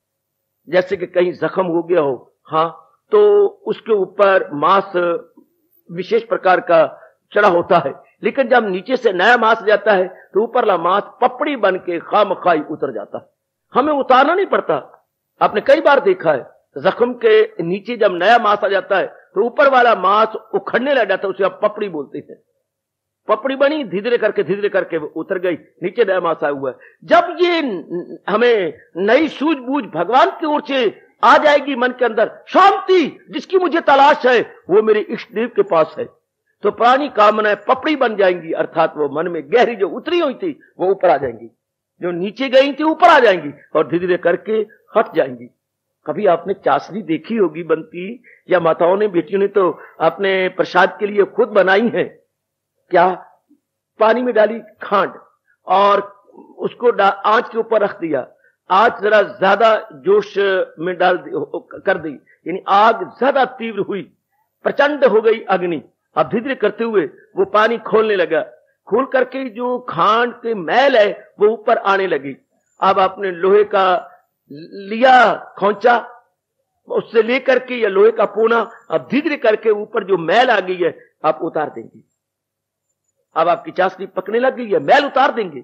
जैसे कि कहीं जख्म हो गया हो, हाँ, तो उसके ऊपर मांस विशेष प्रकार का चढ़ा होता है, लेकिन जब नीचे से नया मांस जाता है तो ऊपरला मांस पपड़ी बन के खामखाई उतर जाता है, हमें उतारना नहीं पड़ता। आपने कई बार देखा है, जख्म के नीचे जब नया मांस आ जाता है तो ऊपर वाला मांस उखड़ने लग जाता है, उसे आप पपड़ी बोलते हैं। पपड़ी बनी, धीरे करके धीरे करके वो उतर गई, नीचे नया मांस आया हुआ है। जब ये हमें नई सूझबूझ भगवान की ओर से आ जाएगी मन के अंदर, शांति जिसकी मुझे तलाश है वो मेरे इष्ट देव के पास है, तो पुरानी कामनाएं पपड़ी बन जाएंगी, अर्थात वो मन में गहरी जो उतरी हुई थी वो ऊपर आ जाएंगी, जो नीचे गई थी ऊपर आ जाएंगी और धीरे धीरे करके हट जाएंगी। कभी आपने चाशनी देखी होगी बनती, या माताओं ने बेटियों ने तो अपने प्रसाद के लिए खुद बनाई है। क्या? पानी में डाली खांड और उसको आंच के ऊपर रख दिया, आंच जरा ज्यादा जोश में डाल कर दी, यानी आग ज्यादा तीव्र हुई, प्रचंड हो गई अग्नि। अब धीरे धीरे करते हुए वो पानी खोलने लगा, खोल करके जो खांड के मैल है वो ऊपर आने लगी। अब आपने लोहे का लिया खोंचा, उससे लेकर के या लोहे का पूना, अब धीरे धीरे करके ऊपर जो मैल आ गई है आप उतार देंगे। अब आपकी चाशनी पकने लग गई है, मैल उतार देंगे।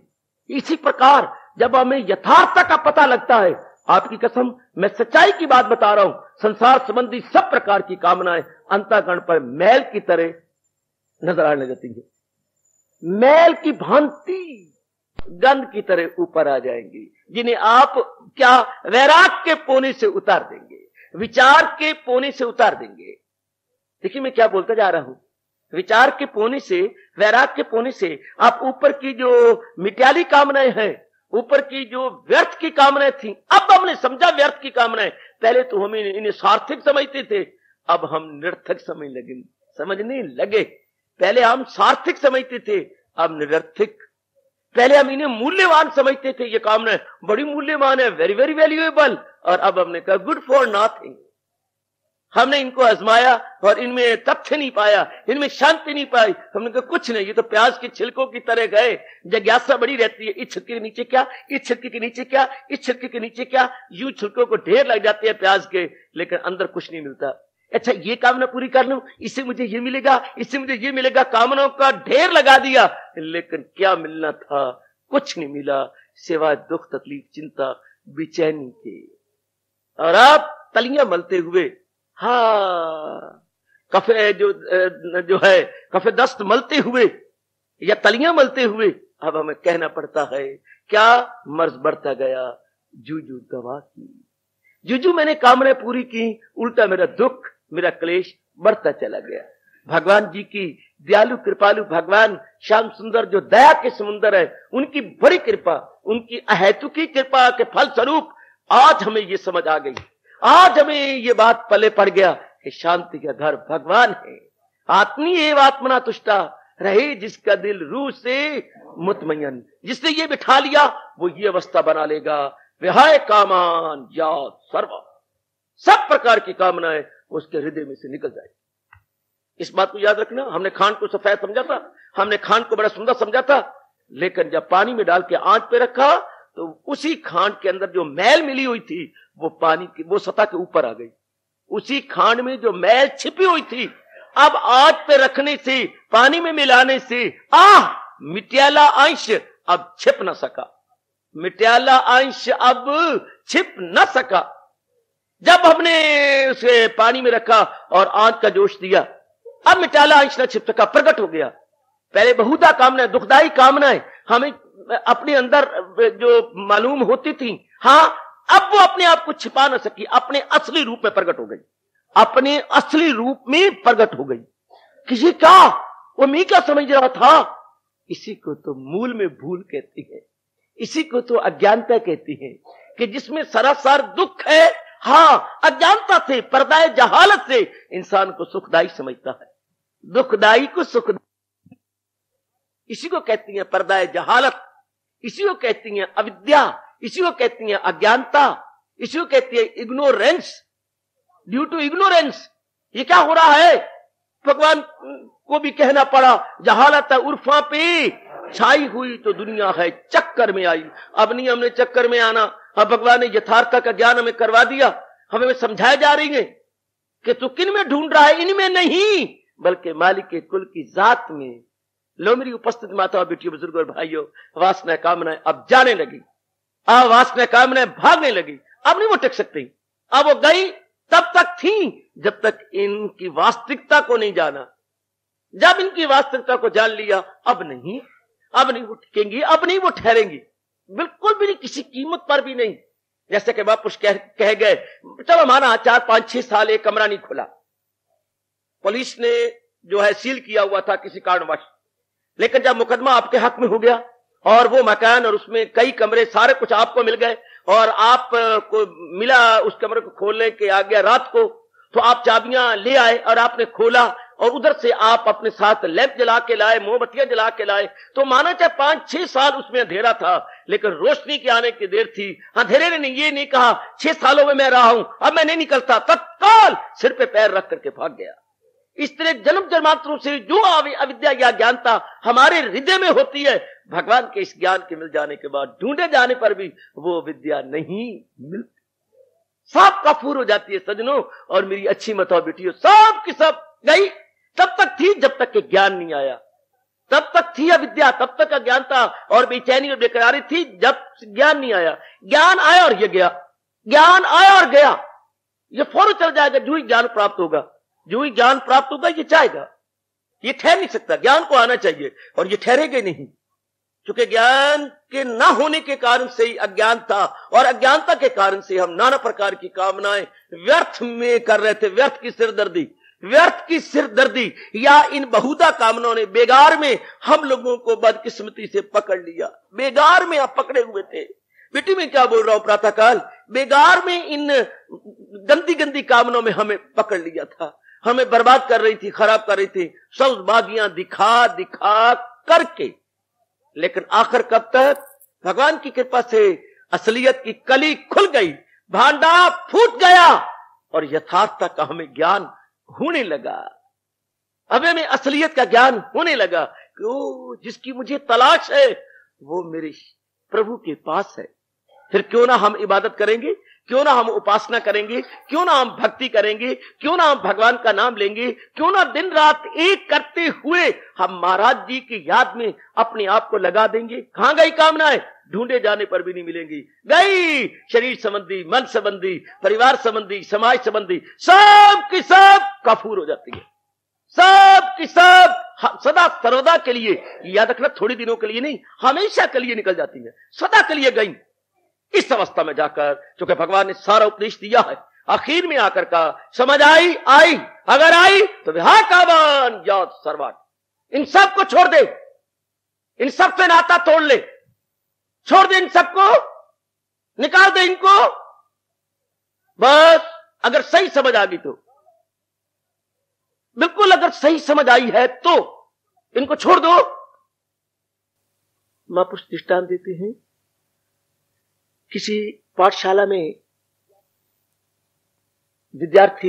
इसी प्रकार जब हमें यथार्थता का पता लगता है, आपकी कसम मैं सच्चाई की बात बता रहा हूं, संसार संबंधी सब प्रकार की कामनाएं अंतःकरण पर मैल की तरह नजर आने लगती है, मैल की भांति गंध की तरह ऊपर आ जाएंगी, जिन्हें आप क्या वैराग के पोने से उतार देंगे, विचार के पोने से उतार देंगे। देखिए मैं क्या बोलता जा रहा हूं, विचार के पोने से, वैराग के पोने से आप ऊपर की जो मिट्याली कामनाएं हैं, ऊपर की जो व्यर्थ की कामनाएं थी, अब हमने समझा व्यर्थ की कामनाएं। पहले तो हम इन्हें सार्थक समझते थे, अब हम निरर्थक समझ लगे समझने लगे। पहले हम सार्थक समझते थे, अब निरर्थक। पहले हम इन्हें मूल्यवान समझते थे, ये कामनाएं बड़ी मूल्यवान है, वेरी वेरी वैल्यूएबल, और अब हमने कहा गुड फॉर नथिंग। हमने इनको आजमाया और इनमें तथ्य नहीं पाया, इनमें शांति नहीं पाई। हमने कहा कुछ नहीं, ये तो प्याज के छिलकों की तरह गए। जिज्ञासा बड़ी रहती है, इस छिलके के नीचे क्या, इस छिलके के नीचे क्या, इस छिलके के नीचे क्या, यूं छिलकों को ढेर लग जाते हैं प्याज के, लेकिन अंदर कुछ नहीं मिलता। अच्छा ये कामना पूरी कर लूं, इससे मुझे ये मिलेगा, इससे मुझे ये मिलेगा, कामनाओं का ढेर लगा दिया, लेकिन क्या मिलना था, कुछ नहीं मिला सिवाय दुख, तकलीफ, चिंता, बेचैनी के। और आप तलियां मलते हुए, हाँ कफे जो जो है कफे दस्त मलते हुए या तलियां मलते हुए, अब हमें कहना पड़ता है क्या, मर्ज बढ़ता गया, जूजू दवा की, जूजू मैंने कामनाएं पूरी की, उल्टा मेरा दुख, मेरा क्लेश बढ़ता चला गया। भगवान जी की दयालु कृपालु भगवान श्याम सुंदर जो दया के समुंदर है, उनकी बड़ी कृपा, उनकी अहेतुकी कृपा के फल स्वरूप आज हमें ये समझ आ गई, आज हमें ये बात पले पड़ गया कि शांति का घर भगवान है। आत्मी एव आत्मना तुष्टा रहे जिसका दिल रूह से मुतमयन, जिसने ये बिठा लिया वो ये अवस्था बना लेगा, विहाय कामान या सर्व, सब प्रकार की कामनाएं उसके हृदय में से निकल जाए। इस बात को याद रखना। हमने खांड को सफेद समझा था, हमने खांड को बड़ा सुंदर समझा था, लेकिन जब पानी में डाल के आंच पे रखा तो उसी खांड के अंदर जो मैल मिली हुई थी वो पानी की वो सतह के ऊपर आ गई। उसी खांड में जो मैल छिपी हुई थी, अब आंच पे रखने से, पानी में मिलाने से आह मिट्याला अंश अब छिप न सका, मिट्याला अंश अब छिप न सका। जब हमने उसे पानी में रखा और आंच का जोश दिया, अब मिट्याला अंश न छिप सका, प्रकट हो गया। पहले बहुधा कामनाएं, दुखदाई कामनाएं हमें अपने अंदर जो मालूम होती थी, हाँ अब वो अपने आप को छिपा न सकी, अपने असली रूप में प्रकट हो गई, अपने असली रूप में प्रकट हो गई। किसी का वो मैं क्या समझ रहा था, इसी को तो मूल में भूल कहती है, इसी को तो अज्ञानता कहती है, कि जिसमें सरासर दुख है। हाँ अज्ञानता से, पर्दाए जहालत से इंसान को सुखदाई समझता है, दुखदाई को सुखदाई, इसी को कहती है पर्दाए जहालत, इसी को कहती है अविद्या, इसी को कहती है अज्ञानता, इसी को कहती है इग्नोरेंस, ड्यू टू इग्नोरेंस। ये क्या हो रहा है, भगवान को भी कहना पड़ा, जहालत उर्फा पे छाई हुई तो दुनिया है चक्कर में आई। अब नहीं हमने चक्कर में आना, अब भगवान ने यथार्थ का ज्ञान हमें करवा दिया, हमें समझाया जा रही है कि तू किन में ढूंढ रहा है, इनमें नहीं बल्कि मालिक के कुल की जात में। लो मेरी उपस्थित माता और बेटियों, बुजुर्गों और भाइयों, वासना कामनाएं अब जाने लगी, अब वासना कामनाएं भागने लगी, अब नहीं वो टिक सकती। अब वो गई तब तक थी जब तक इनकी वास्तविकता को नहीं जाना। जब इनकी वास्तविकता को जान लिया, अब नहीं, अब नहीं वो टिकेंगी, अब नहीं वो ठहरेंगी, बिल्कुल भी नहीं, किसी कीमत पर भी नहीं। जैसे कि महापुरुष कह, कह गए, चलो हमारा चार पांच छह साल एक कमरा नहीं खुला, पुलिस ने जो है सील किया हुआ था किसी कारणवश, लेकिन जब मुकदमा आपके हक में हो गया और वो मकान और उसमें कई कमरे सारे कुछ आपको मिल गए और आप को मिला उस कमरे को खोलने के आ गया रात को, तो आप चाबियां ले आए और आपने खोला और उधर से आप अपने साथ लैंप जला के लाए, मोमबत्तियां जला के लाए। तो माना चाहे पांच छह साल उसमें अंधेरा था, लेकिन रोशनी के आने की देर थी। अंधेरे ने ये नहीं कहा छह सालों में मैं रहा हूं, अब मैं नहीं निकलता, तत्काल सिर पे पैर रख करके भाग गया। इस तरह जन्म जन्मांतरों से जो अविद्या या ज्ञानता हमारे हृदय में होती है, भगवान के इस ज्ञान के मिल जाने के बाद ढूंढे जाने पर भी वो विद्या नहीं मिलती, सब कफूर हो जाती है सजनों। और मेरी अच्छी माता बेटियों, सब की सब गई, तब तक थी जब तक के ज्ञान नहीं आया। तब तक थी अविद्या, तब तक अज्ञानता और बेचैनी और बेकरारी थी, जब ज्ञान नहीं आया। ज्ञान आया और ये गया, ज्ञान आया और गया। ये फौरन चल जाएगा जो ही ज्ञान प्राप्त होगा, जो ही ज्ञान प्राप्त होगा ये जाएगा, ये ठहर नहीं सकता। ज्ञान को आना चाहिए और ये ठहरेगा नहीं, क्योंकि ज्ञान के ना होने के कारण से ही अज्ञान था, और अज्ञानता के कारण से हम नाना प्रकार की कामनाएं व्यर्थ में कर रहे थे। व्यर्थ की सिरदर्दी, व्यर्थ की सिरदर्दी या इन बहुधा कामनाओं ने बेगार में हम लोगों को बदकिस्मती से पकड़ लिया। बेगार में आप पकड़े हुए थे। बेटी मैं क्या बोल रहा हूं प्रातःकाल, बेगार में इन गंदी गंदी कामनाओं में हमें पकड़ लिया था, हमें बर्बाद कर रही थी, खराब कर रही थी, सब बागियां दिखा दिखा करके। लेकिन आखिर कब तक? भगवान की कृपा से असलियत की कली खुल गई, भांडा फूट गया और यथार्थता का हमें ज्ञान होने लगा। अब हमें असलियत का ज्ञान होने लगा कि ओ, जिसकी मुझे तलाश है वो मेरे प्रभु के पास है। फिर क्यों ना हम इबादत करेंगे, क्यों ना हम उपासना करेंगे, क्यों ना हम भक्ति करेंगे, क्यों ना हम भगवान का नाम लेंगे, क्यों ना दिन रात एक करते हुए हम महाराज जी की याद में अपने आप को लगा देंगे। कहां गई कामनाएं? ढूंढे जाने पर भी नहीं मिलेंगी। गई शरीर संबंधी, मन संबंधी, परिवार संबंधी, समाज संबंधी, सब की सब काफूर हो जाती है, सब की सब सदा सर्वदा के लिए, याद रखना थोड़ी दिनों के लिए नहीं, हमेशा के लिए निकल जाती है, सदा के लिए गई। इस अवस्था में जाकर, क्योंकि भगवान ने सारा उपदेश दिया है, आखिर में आकर का समझ आई आई अगर आई तो विहार कावन याद सर्वाट, इन सब को छोड़ दे, इन सब से नाता तोड़ ले, छोड़ दे इन सबको, निकाल दे इनको। बस अगर सही समझ आ गई तो, बिल्कुल अगर सही समझ आई है तो इनको छोड़ दो। महापुरुष दृष्टांत देते हैं, किसी पाठशाला में विद्यार्थी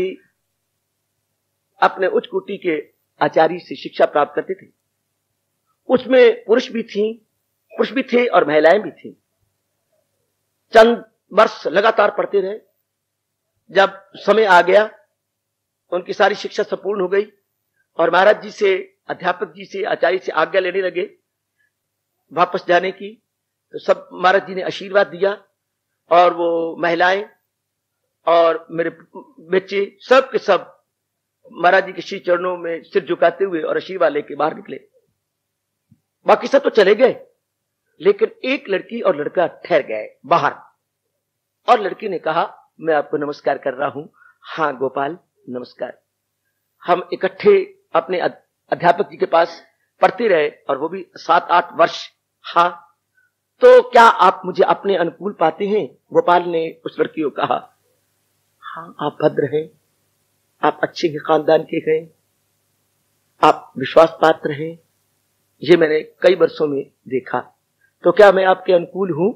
अपने उच्च कोटि के आचार्य से शिक्षा प्राप्त करते थे। उसमें पुरुष भी थी, पुरुष भी थे और महिलाएं भी थी। चंद वर्ष लगातार पढ़ते रहे। जब समय आ गया, उनकी सारी शिक्षा संपूर्ण हो गई और महाराज जी से, अध्यापक जी से, आचार्य से आज्ञा लेने लगे वापस जाने की। तो सब महाराज जी ने आशीर्वाद दिया और वो महिलाएं और मेरे बच्चे सब के सब महाराज जी के श्री चरणों में सिर झुकाते हुए और आशीर्वाद लेके बाहर निकले। बाकी सब तो चले गए, लेकिन एक लड़की और लड़का ठहर गए बाहर। और लड़की ने कहा, मैं आपको नमस्कार कर रहा हूं। हाँ गोपाल नमस्कार। हम इकट्ठे अपने अध्यापक जी के पास पढ़ते रहे और वो भी सात आठ वर्ष। हाँ, तो क्या आप मुझे अपने अनुकूल पाते हैं? गोपाल ने उस लड़की को कहा, हाँ आप भद्र हैं, आप अच्छे खानदान के हैं, आप विश्वास पात्र हैं, ये मैंने कई वर्षों में देखा। तो क्या मैं आपके अनुकूल हूं?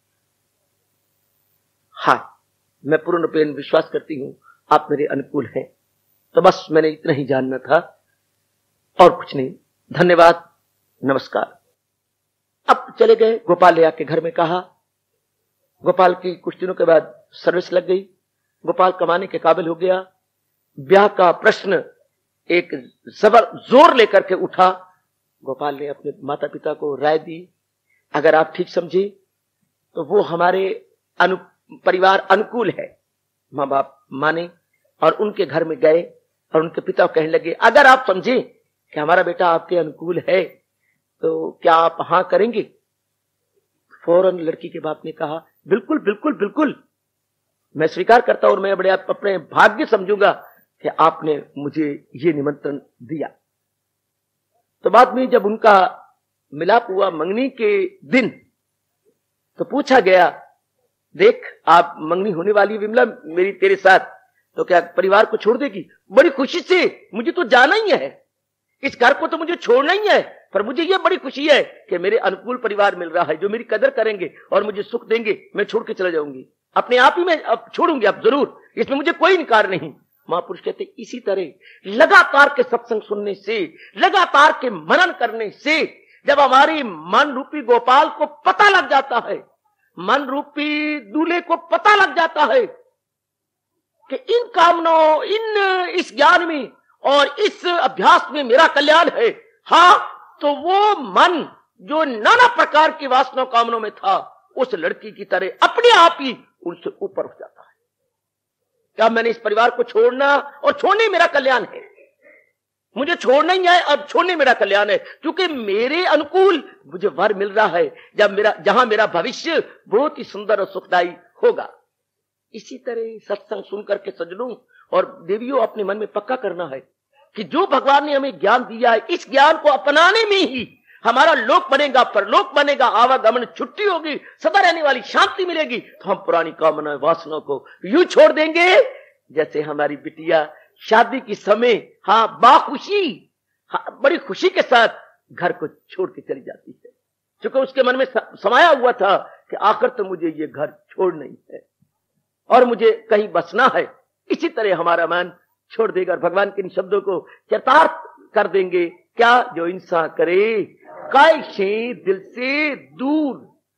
हाँ, मैं पूर्ण रूपेण विश्वास करती हूं आप मेरे अनुकूल हैं। तो बस मैंने इतना ही जानना था और कुछ नहीं। धन्यवाद, नमस्कार। अब चले गए। गोपाल ले आके घर में कहा। गोपाल की कुछ दिनों के बाद सर्विस लग गई। गोपाल कमाने के काबिल हो गया। ब्याह का प्रश्न एक जबर जोर लेकर के उठा। गोपाल ने अपने माता पिता को राय दी, अगर आप ठीक समझे तो वो हमारे अनु परिवार अनुकूल है। माँ बाप माने और उनके घर में गए और उनके पिता कहने लगे, अगर आप समझे कि हमारा बेटा आपके अनुकूल है तो क्या आप हाँ करेंगे? फौरन लड़की के बाप ने कहा, बिल्कुल बिल्कुल बिल्कुल, मैं स्वीकार करता हूं और मैं बड़े अपने भाग्य समझूंगा कि आपने मुझे ये निमंत्रण दिया। तो बाद में जब उनका मिलाप हुआ मंगनी के दिन, तो पूछा गया, देख आप मंगनी होने वाली विमला मेरी तेरे साथ, तो क्या परिवार को छोड़ देगी? बड़ी खुशी से, मुझे तो जाना ही है, इस घर को तो मुझे छोड़ना ही है, पर मुझे ये बड़ी खुशी है कि मेरे अनुकूल परिवार मिल रहा है जो मेरी कदर करेंगे और मुझे सुख देंगे। मैं छोड़ के चला जाऊंगी, अपने आप ही मैं अब छोड़ूंगी, अब जरूर, इसमें मुझे कोई इनकार नहीं। महापुरुष कहते इसी तरह लगातार के सत्संग सुनने से, लगातार के मनन करने से, जब हमारी मन रूपी गोपाल को पता लग जाता है, मन रूपी दूल्हे को पता लग जाता है कि इन कामनाओं, इन इस ज्ञान में और इस अभ्यास में मेरा कल्याण है, हाँ, तो वो मन जो नाना प्रकार की वासना कामनाओं में था, उस लड़की की तरह अपने आप ही उनसे ऊपर उठ जाता है। क्या मैंने इस परिवार को छोड़ना, और छोड़ने मेरा कल्याण है, मुझे छोड़ना ही है, अब छोड़ने मेरा कल्याण है, क्योंकि मेरे अनुकूल मुझे वर मिल रहा है, जब मेरा जहां मेरा भविष्य बहुत ही सुंदर और सुखदायी होगा। इसी तरह सत्संग सुनकर के सज्जनों और देवियों अपने मन में पक्का करना है कि जो भगवान ने हमें ज्ञान दिया है, इस ज्ञान को अपनाने में ही हमारा लोक बनेगा, परलोक बनेगा, आवागमन छुट्टी होगी, सदा रहने वाली शांति मिलेगी। तो हम पुरानी कामना वासनाओं को यूं छोड़ देंगे जैसे हमारी बिटिया शादी की समय हाँ बाखुशी, हाँ, बड़ी खुशी के साथ घर को छोड़ के चली जाती है, क्योंकि उसके मन में समाया हुआ था कि आखिर तो मुझे ये घर छोड़ना ही है और मुझे कहीं बसना है। इसी तरह हमारा मन छोड़ देगा और भगवान के इन शब्दों को चरितार्थ कर देंगे। क्या जो इंसान करे काय से दिल से दूर,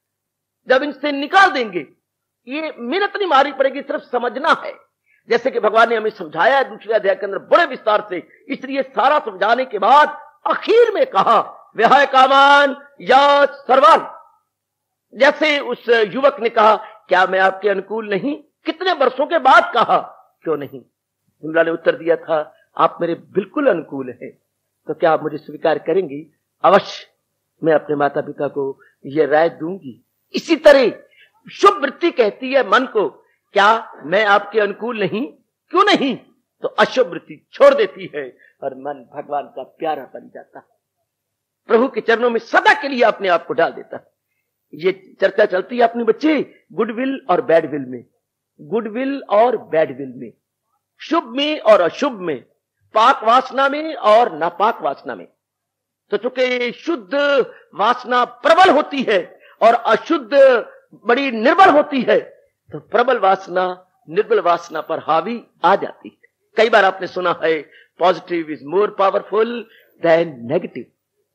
जब इनसे निकाल देंगे, ये मेहनत नहीं मारी पड़ेगी, सिर्फ समझना है। जैसे कि भगवान ने हमें समझाया है दूसरे अध्याय के अंदर बड़े विस्तार से, इसलिए सारा समझाने के बाद आखिर में कहा विहाय कामान या सर्वान। जैसे उस युवक ने कहा क्या मैं आपके अनुकूल नहीं, कितने वर्षों के बाद कहा क्यों नहीं। हिमला ने उत्तर दिया था आप मेरे बिल्कुल अनुकूल हैं, तो क्या आप मुझे स्वीकार करेंगी? अवश्य मैं अपने माता पिता को यह राय दूंगी। इसी तरह शुभ वृत्ति कहती है मन को क्या मैं आपके अनुकूल नहीं, क्यों नहीं, तो अशुभ वृत्ति छोड़ देती है और मन भगवान का प्यारा बन जाता है, प्रभु के चरणों में सदा के लिए अपने आप को डाल देता है। ये चर्चा चलती है अपने बच्चे गुडविल और बैडविल में, गुडविल और बैडविल में, शुभ में और अशुभ में, पाक वासना में और नापाक वासना में। तो चूंकि शुद्ध वासना प्रबल होती है और अशुद्ध बड़ी निर्बल होती है, तो प्रबल वासना निर्बल वासना पर हावी आ जाती है। कई बार आपने सुना है positive is more powerful than negative.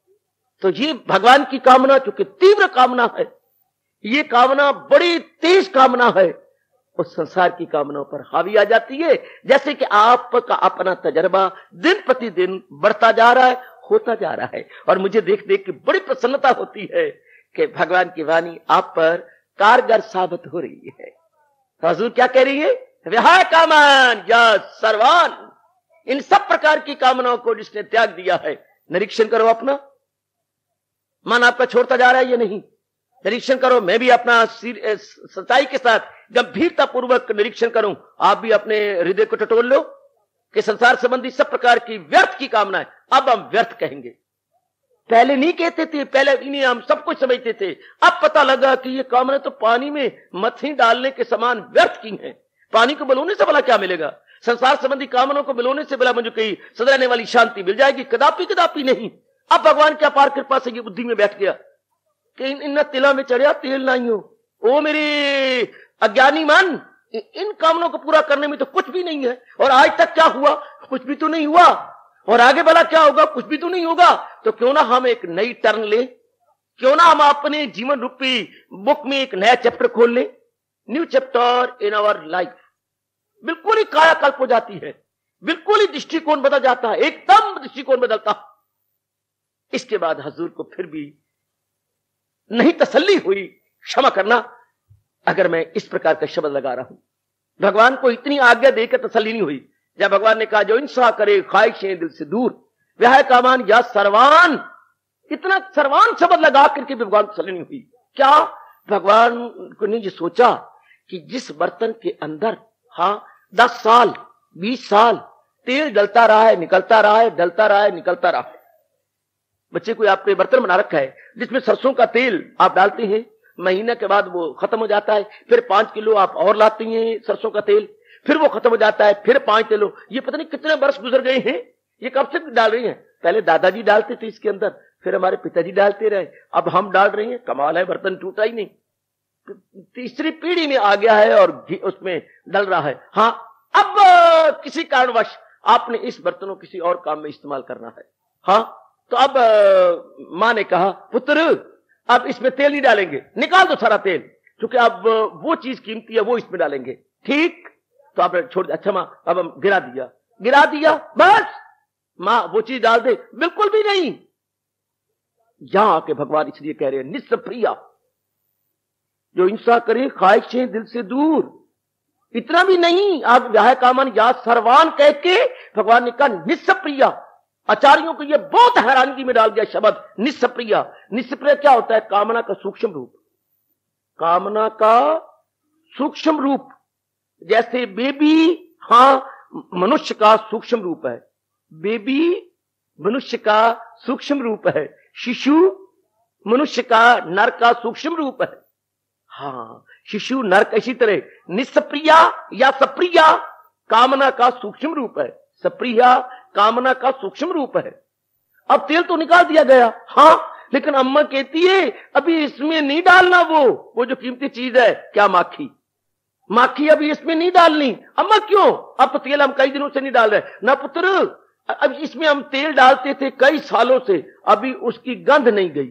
तो ये भगवान की कामना चूंकि तीव्र कामना है, ये कामना बड़ी तेज कामना है, उस संसार की कामनाओं पर हावी आ जाती है। जैसे कि आपका अपना तजर्बा दिन प्रतिदिन बढ़ता जा रहा है, होता जा रहा है, और मुझे देख देख के बड़ी प्रसन्नता होती है कि भगवान की वाणी आप पर कारगर साबित हो रही है। तो हुजूर क्या कह रही है? विहाय कामान या सर्वान, इन सब प्रकार की कामनाओं को जिसने त्याग दिया है, निरीक्षण करो अपना मन आपका छोड़ता जा रहा है या नहीं, निरीक्षण करो। मैं भी अपना सच्चाई के साथ गंभीरता पूर्वक निरीक्षण करूं, आप भी अपने हृदय को टटोल लो कि संसार संबंधी सब प्रकार की व्यर्थ की कामना है, अब हम व्यर्थ कहेंगे। पहले नहीं कहते थे, पहले इन्हें हम सब कुछ समझते थे, अब पता लगा कि ये कामना तो पानी में मथी डालने के समान व्यर्थ की है। पानी को बलूने से भला क्या मिलेगा? संसार संबंधी कामनाओं को बिलोने से भला मुझे कहीं सदा रहने वाली शांति मिल जाएगी? कदापि कदापि नहीं। अब भगवान की अपार कृपा से ये बुद्धि में बैठ गया कि इन, इन तिला में चढ़िया तेल नहीं हो। ओ मेरे अज्ञानी मन, इन कामनाओं को पूरा करने में तो कुछ भी नहीं है, और आज तक क्या हुआ? कुछ भी तो नहीं हुआ, और आगे भला क्या होगा? कुछ भी तो नहीं होगा। तो क्यों ना हम एक नई टर्न ले, क्यों ना हम अपने जीवन रूपी बुक में एक नया चैप्टर खोल ले, new chapter in our life. बिल्कुल ही कायाकल्प हो जाती है, बिल्कुल ही दृष्टिकोण बदल जाता है, एकदम दृष्टिकोण बदलता है। इसके बाद हजूर को फिर भी नहीं तसल्ली हुई, क्षमा करना अगर मैं इस प्रकार का शब्द लगा रहा हूं। भगवान को इतनी आज्ञा देकर तसल्ली नहीं हुई। जब भगवान ने कहा जो इंसान करे ख्वाहिशें दिल से दूर, वह कामान या सर्वान, इतना सर्वान शब्द लगा करके भी भगवान को तसल्ली नहीं हुई। क्या भगवान को ने ये सोचा कि जिस बर्तन के अंदर हाँ दस साल बीस साल तेल डलता रहा है, निकलता रहा है, डलता रहा है, निकलता रहा है। बच्चे कोई आपने बर्तन बना रखा है जिसमें सरसों का तेल आप डालते हैं, महीने के बाद वो खत्म हो जाता है, फिर पांच किलो आप और लाते हैं सरसों का तेल, फिर वो खत्म हो जाता है, फिर पांच किलो। ये पता नहीं कितने वर्ष गुजर गए हैं, ये कब से डाल रही हैं? पहले दादाजी डालते थे इसके अंदर, फिर हमारे पिताजी डालते रहे, अब हम डाल रहे हैं। कमाल है, बर्तन टूटा ही नहीं, तीसरी पीढ़ी में आ गया है और उसमें डल रहा है। हाँ, अब किसी कारणवश आपने इस बर्तनों किसी और काम में इस्तेमाल करना है। हाँ, तो अब मां ने कहा पुत्र अब इसमें तेल नहीं डालेंगे, निकाल दो सारा तेल, क्योंकि अब वो चीज कीमती है वो इसमें डालेंगे। ठीक, तो आप छोड़, अच्छा मां अब हम गिरा दिया, गिरा दिया बस। मां वो चीज डाल दे, बिल्कुल भी नहीं। यहां आके भगवान इसलिए कह रहे हैं निस्सप्रिया, जो हिंसा करे ख्वाहिशें दिल से दूर। इतना भी नहीं, आप व्याह कामन या सर्वान कह के भगवान ने कहा निस्सप्रिया। आचार्यों को यह बहुत हैरानगी में डाल दिया शब्द निस्सप्रिया। निस्सप्रिया क्या होता है? कामना का सूक्ष्म रूप, कामना का सूक्ष्म रूप। जैसे बेबी, हां, मनुष्य का सूक्ष्म रूप है, बेबी मनुष्य का सूक्ष्म रूप है, शिशु मनुष्य का नर का सूक्ष्म रूप है। हाँ, शिशु नर इसी तरह निस्सप्रिया या सप्रिया कामना का सूक्ष्म रूप है, सप्रिया कामना का सूक्ष्म रूप है। अब तेल तो निकाल दिया गया, हाँ, लेकिन अम्मा कहती है अभी इसमें नहीं डालना, वो वो जो कीमती चीज है, क्या माखी, माखी अभी इसमें नहीं डालनी। अम्मा क्यों? अब तो तेल हम कई दिनों से नहीं डाल रहे ना पुत्र, अब इसमें हम तेल डालते थे कई सालों से, अभी उसकी गंध नहीं गई।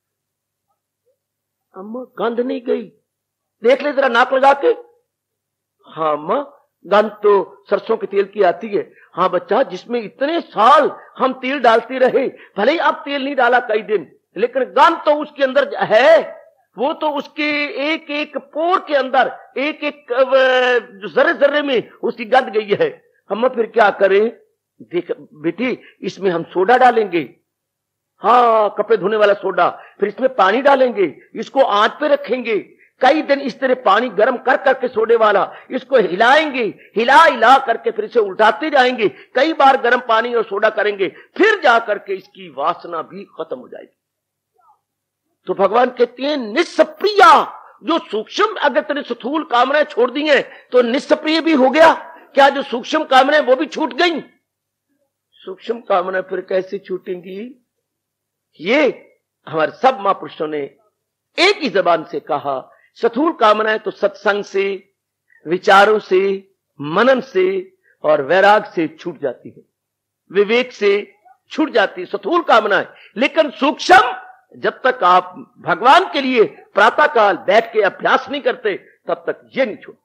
अम्मा गंध नहीं गई, देख ले जरा नाक लगा के। हाँ अम्मा, गंध तो सरसों के तेल की आती है। हाँ बच्चा, जिसमें इतने साल हम तेल डालते रहे, भले ही अब तेल नहीं डाला कई दिन, लेकिन गंध तो उसके अंदर है। वो तो उसके एक एक पोर के अंदर, एक एक जर्रे जर्रे में उसकी गंध गई है। हम फिर क्या करें? देख बेटी, इसमें हम सोडा डालेंगे, हाँ, कपड़े धोने वाला सोडा, फिर इसमें पानी डालेंगे, इसको आंच पे रखेंगे कई दिन, इस तरह पानी गर्म कर करके सोडे वाला, इसको हिलाएंगे, हिला हिला करके फिर इसे उल्टाते जाएंगे, कई बार गर्म पानी और सोडा करेंगे, फिर जा करके इसकी वासना भी खत्म हो जाएगी। तो भगवान कहते हैं निस्सप्रिया, जो सूक्ष्म, अगर तेरे स्थूल कामनाएं छोड़ दी हैं तो निस्सप्रिय भी हो गया। क्या जो सूक्ष्म कामनाएं वो भी छूट गई? सूक्ष्म कामनाएं फिर कैसे छूटेंगी? ये हमारे सब महापुरुषों ने एक ही जबान से कहा, स्थूल कामनाएं तो सत्संग से, विचारों से, मनन से और वैराग से छूट जाती है, विवेक से छूट जाती है स्थूल कामनाएं। लेकिन सूक्ष्म, जब तक आप भगवान के लिए प्रातः काल बैठ के अभ्यास नहीं करते, तब तक ये नहीं छूटते।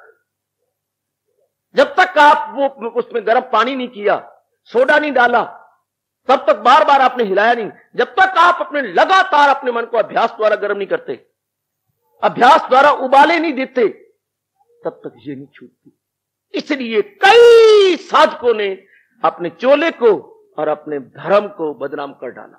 जब तक आप वो उसमें गर्म पानी नहीं किया, सोडा नहीं डाला, तब तक बार बार आपने हिलाया नहीं, जब तक आप अपने लगातार अपने मन को अभ्यास द्वारा गर्म नहीं करते, अभ्यास द्वारा उबाले नहीं देते, तब तक ये नहीं छूटती। इसलिए कई साधकों ने अपने चोले को और अपने धर्म को बदनाम कर डाला।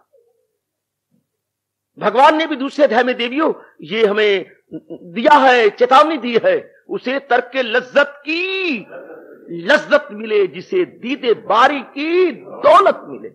भगवान ने भी दूसरे अध्याय में देवियों ये हमें दिया है, चेतावनी दी है, उसे तर्क के लज्जत की लज्जत मिले, जिसे दीदे बारी की दौलत मिले।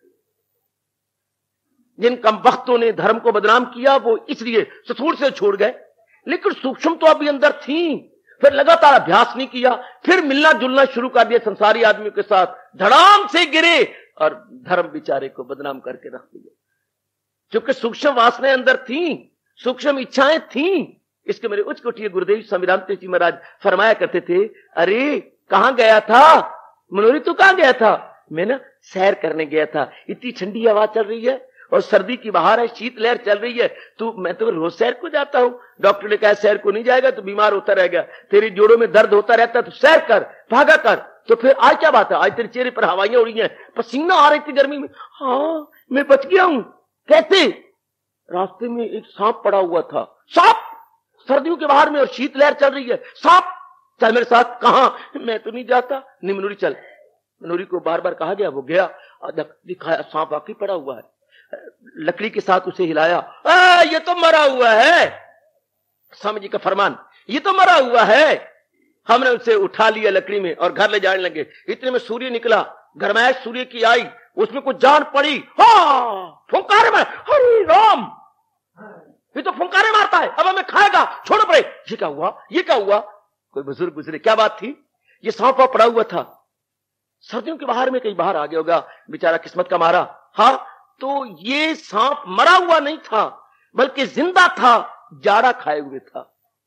जिन कम वक्तों ने धर्म को बदनाम किया वो इसलिए स्थूल से छोड़ गए, लेकिन सूक्ष्म तो अभी अंदर थी, फिर लगातार अभ्यास नहीं किया, फिर मिलना जुलना शुरू कर दिया संसारी आदमियों के साथ, धड़ाम से गिरे और धर्म बेचारे को बदनाम करके रख दिया। क्योंकि सूक्ष्म वासनाएं अंदर थी, सूक्ष्म इच्छाएं थी। इसके मेरे उच्च कोटि गुरुदेव स्वामी रामदेव जी महाराज फरमाया करते थे, अरे कहां गया था मनोरी, तू कहां गया था? मैं ना सैर करने गया था, इतनी ठंडी हवा चल रही है और सर्दी की बहार है, शीतलहर चल रही है, तू, मैं तो रोज सैर को जाता हूं, डॉक्टर ने कहा सैर को नहीं जाएगा तो बीमार होता रहेगा, तेरे जोड़ों में दर्द होता रहता है, तो सैर कर, भागा कर। तो फिर आज क्या बात है, आज तेरे चेहरे पर हवाइयां उड़ी हैं, पसीना आ रही थी गर्मी में, हाँ मैं बच गया हूं। कहते रास्ते में एक सांप पड़ा हुआ था, सांप सर्दियों के बाहर में और शीतलहर चल रही है, सांप, चल मेरे साथ। कहां? मैं तो नहीं जाता। नहीं मनोरी चल। मनोरी को बार बार कहा गया, वो गया, दिखाया सांप वाकई पड़ा हुआ है, लकड़ी के साथ उसे हिलाया, आ, ये तो मरा हुआ है, स्वामी जी का फरमान, ये तो मरा हुआ है। हमने उसे उठा लिया लकड़ी में और घर ले जाने लगे। इतने में सूर्य निकला, गरमाइश सूर्य की आई, उसमें कुछ जान पड़ी, हाँ फुंकारे मार, हरि राम, ये तो फुंकारे मारता है, अब हमें खाएगा, छोड़ो पड़े। ये क्या हुआ, ये क्या हुआ? कोई बुजुर्ग गुजरे, क्या बात थी? ये सांप पड़ा हुआ था, सर्दियों के बाहर में कहीं बाहर आ गया होगा बेचारा, किस्मत का मारा। हाँ, तो ये सांप मरा हुआ नहीं था, बल्कि जिंदा था, जाड़ा खाए हुए था,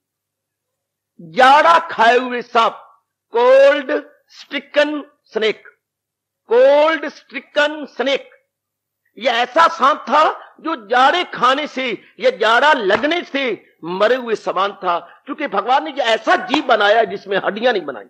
जाड़ा खाए हुए सांप, cold stricken snake, cold stricken snake. यह ऐसा सांप था जो जाड़े खाने से या जाड़ा लगने से मरे हुए समान था, क्योंकि भगवान ने यह ऐसा जीव बनाया जिसमें हड्डियां नहीं बनाई।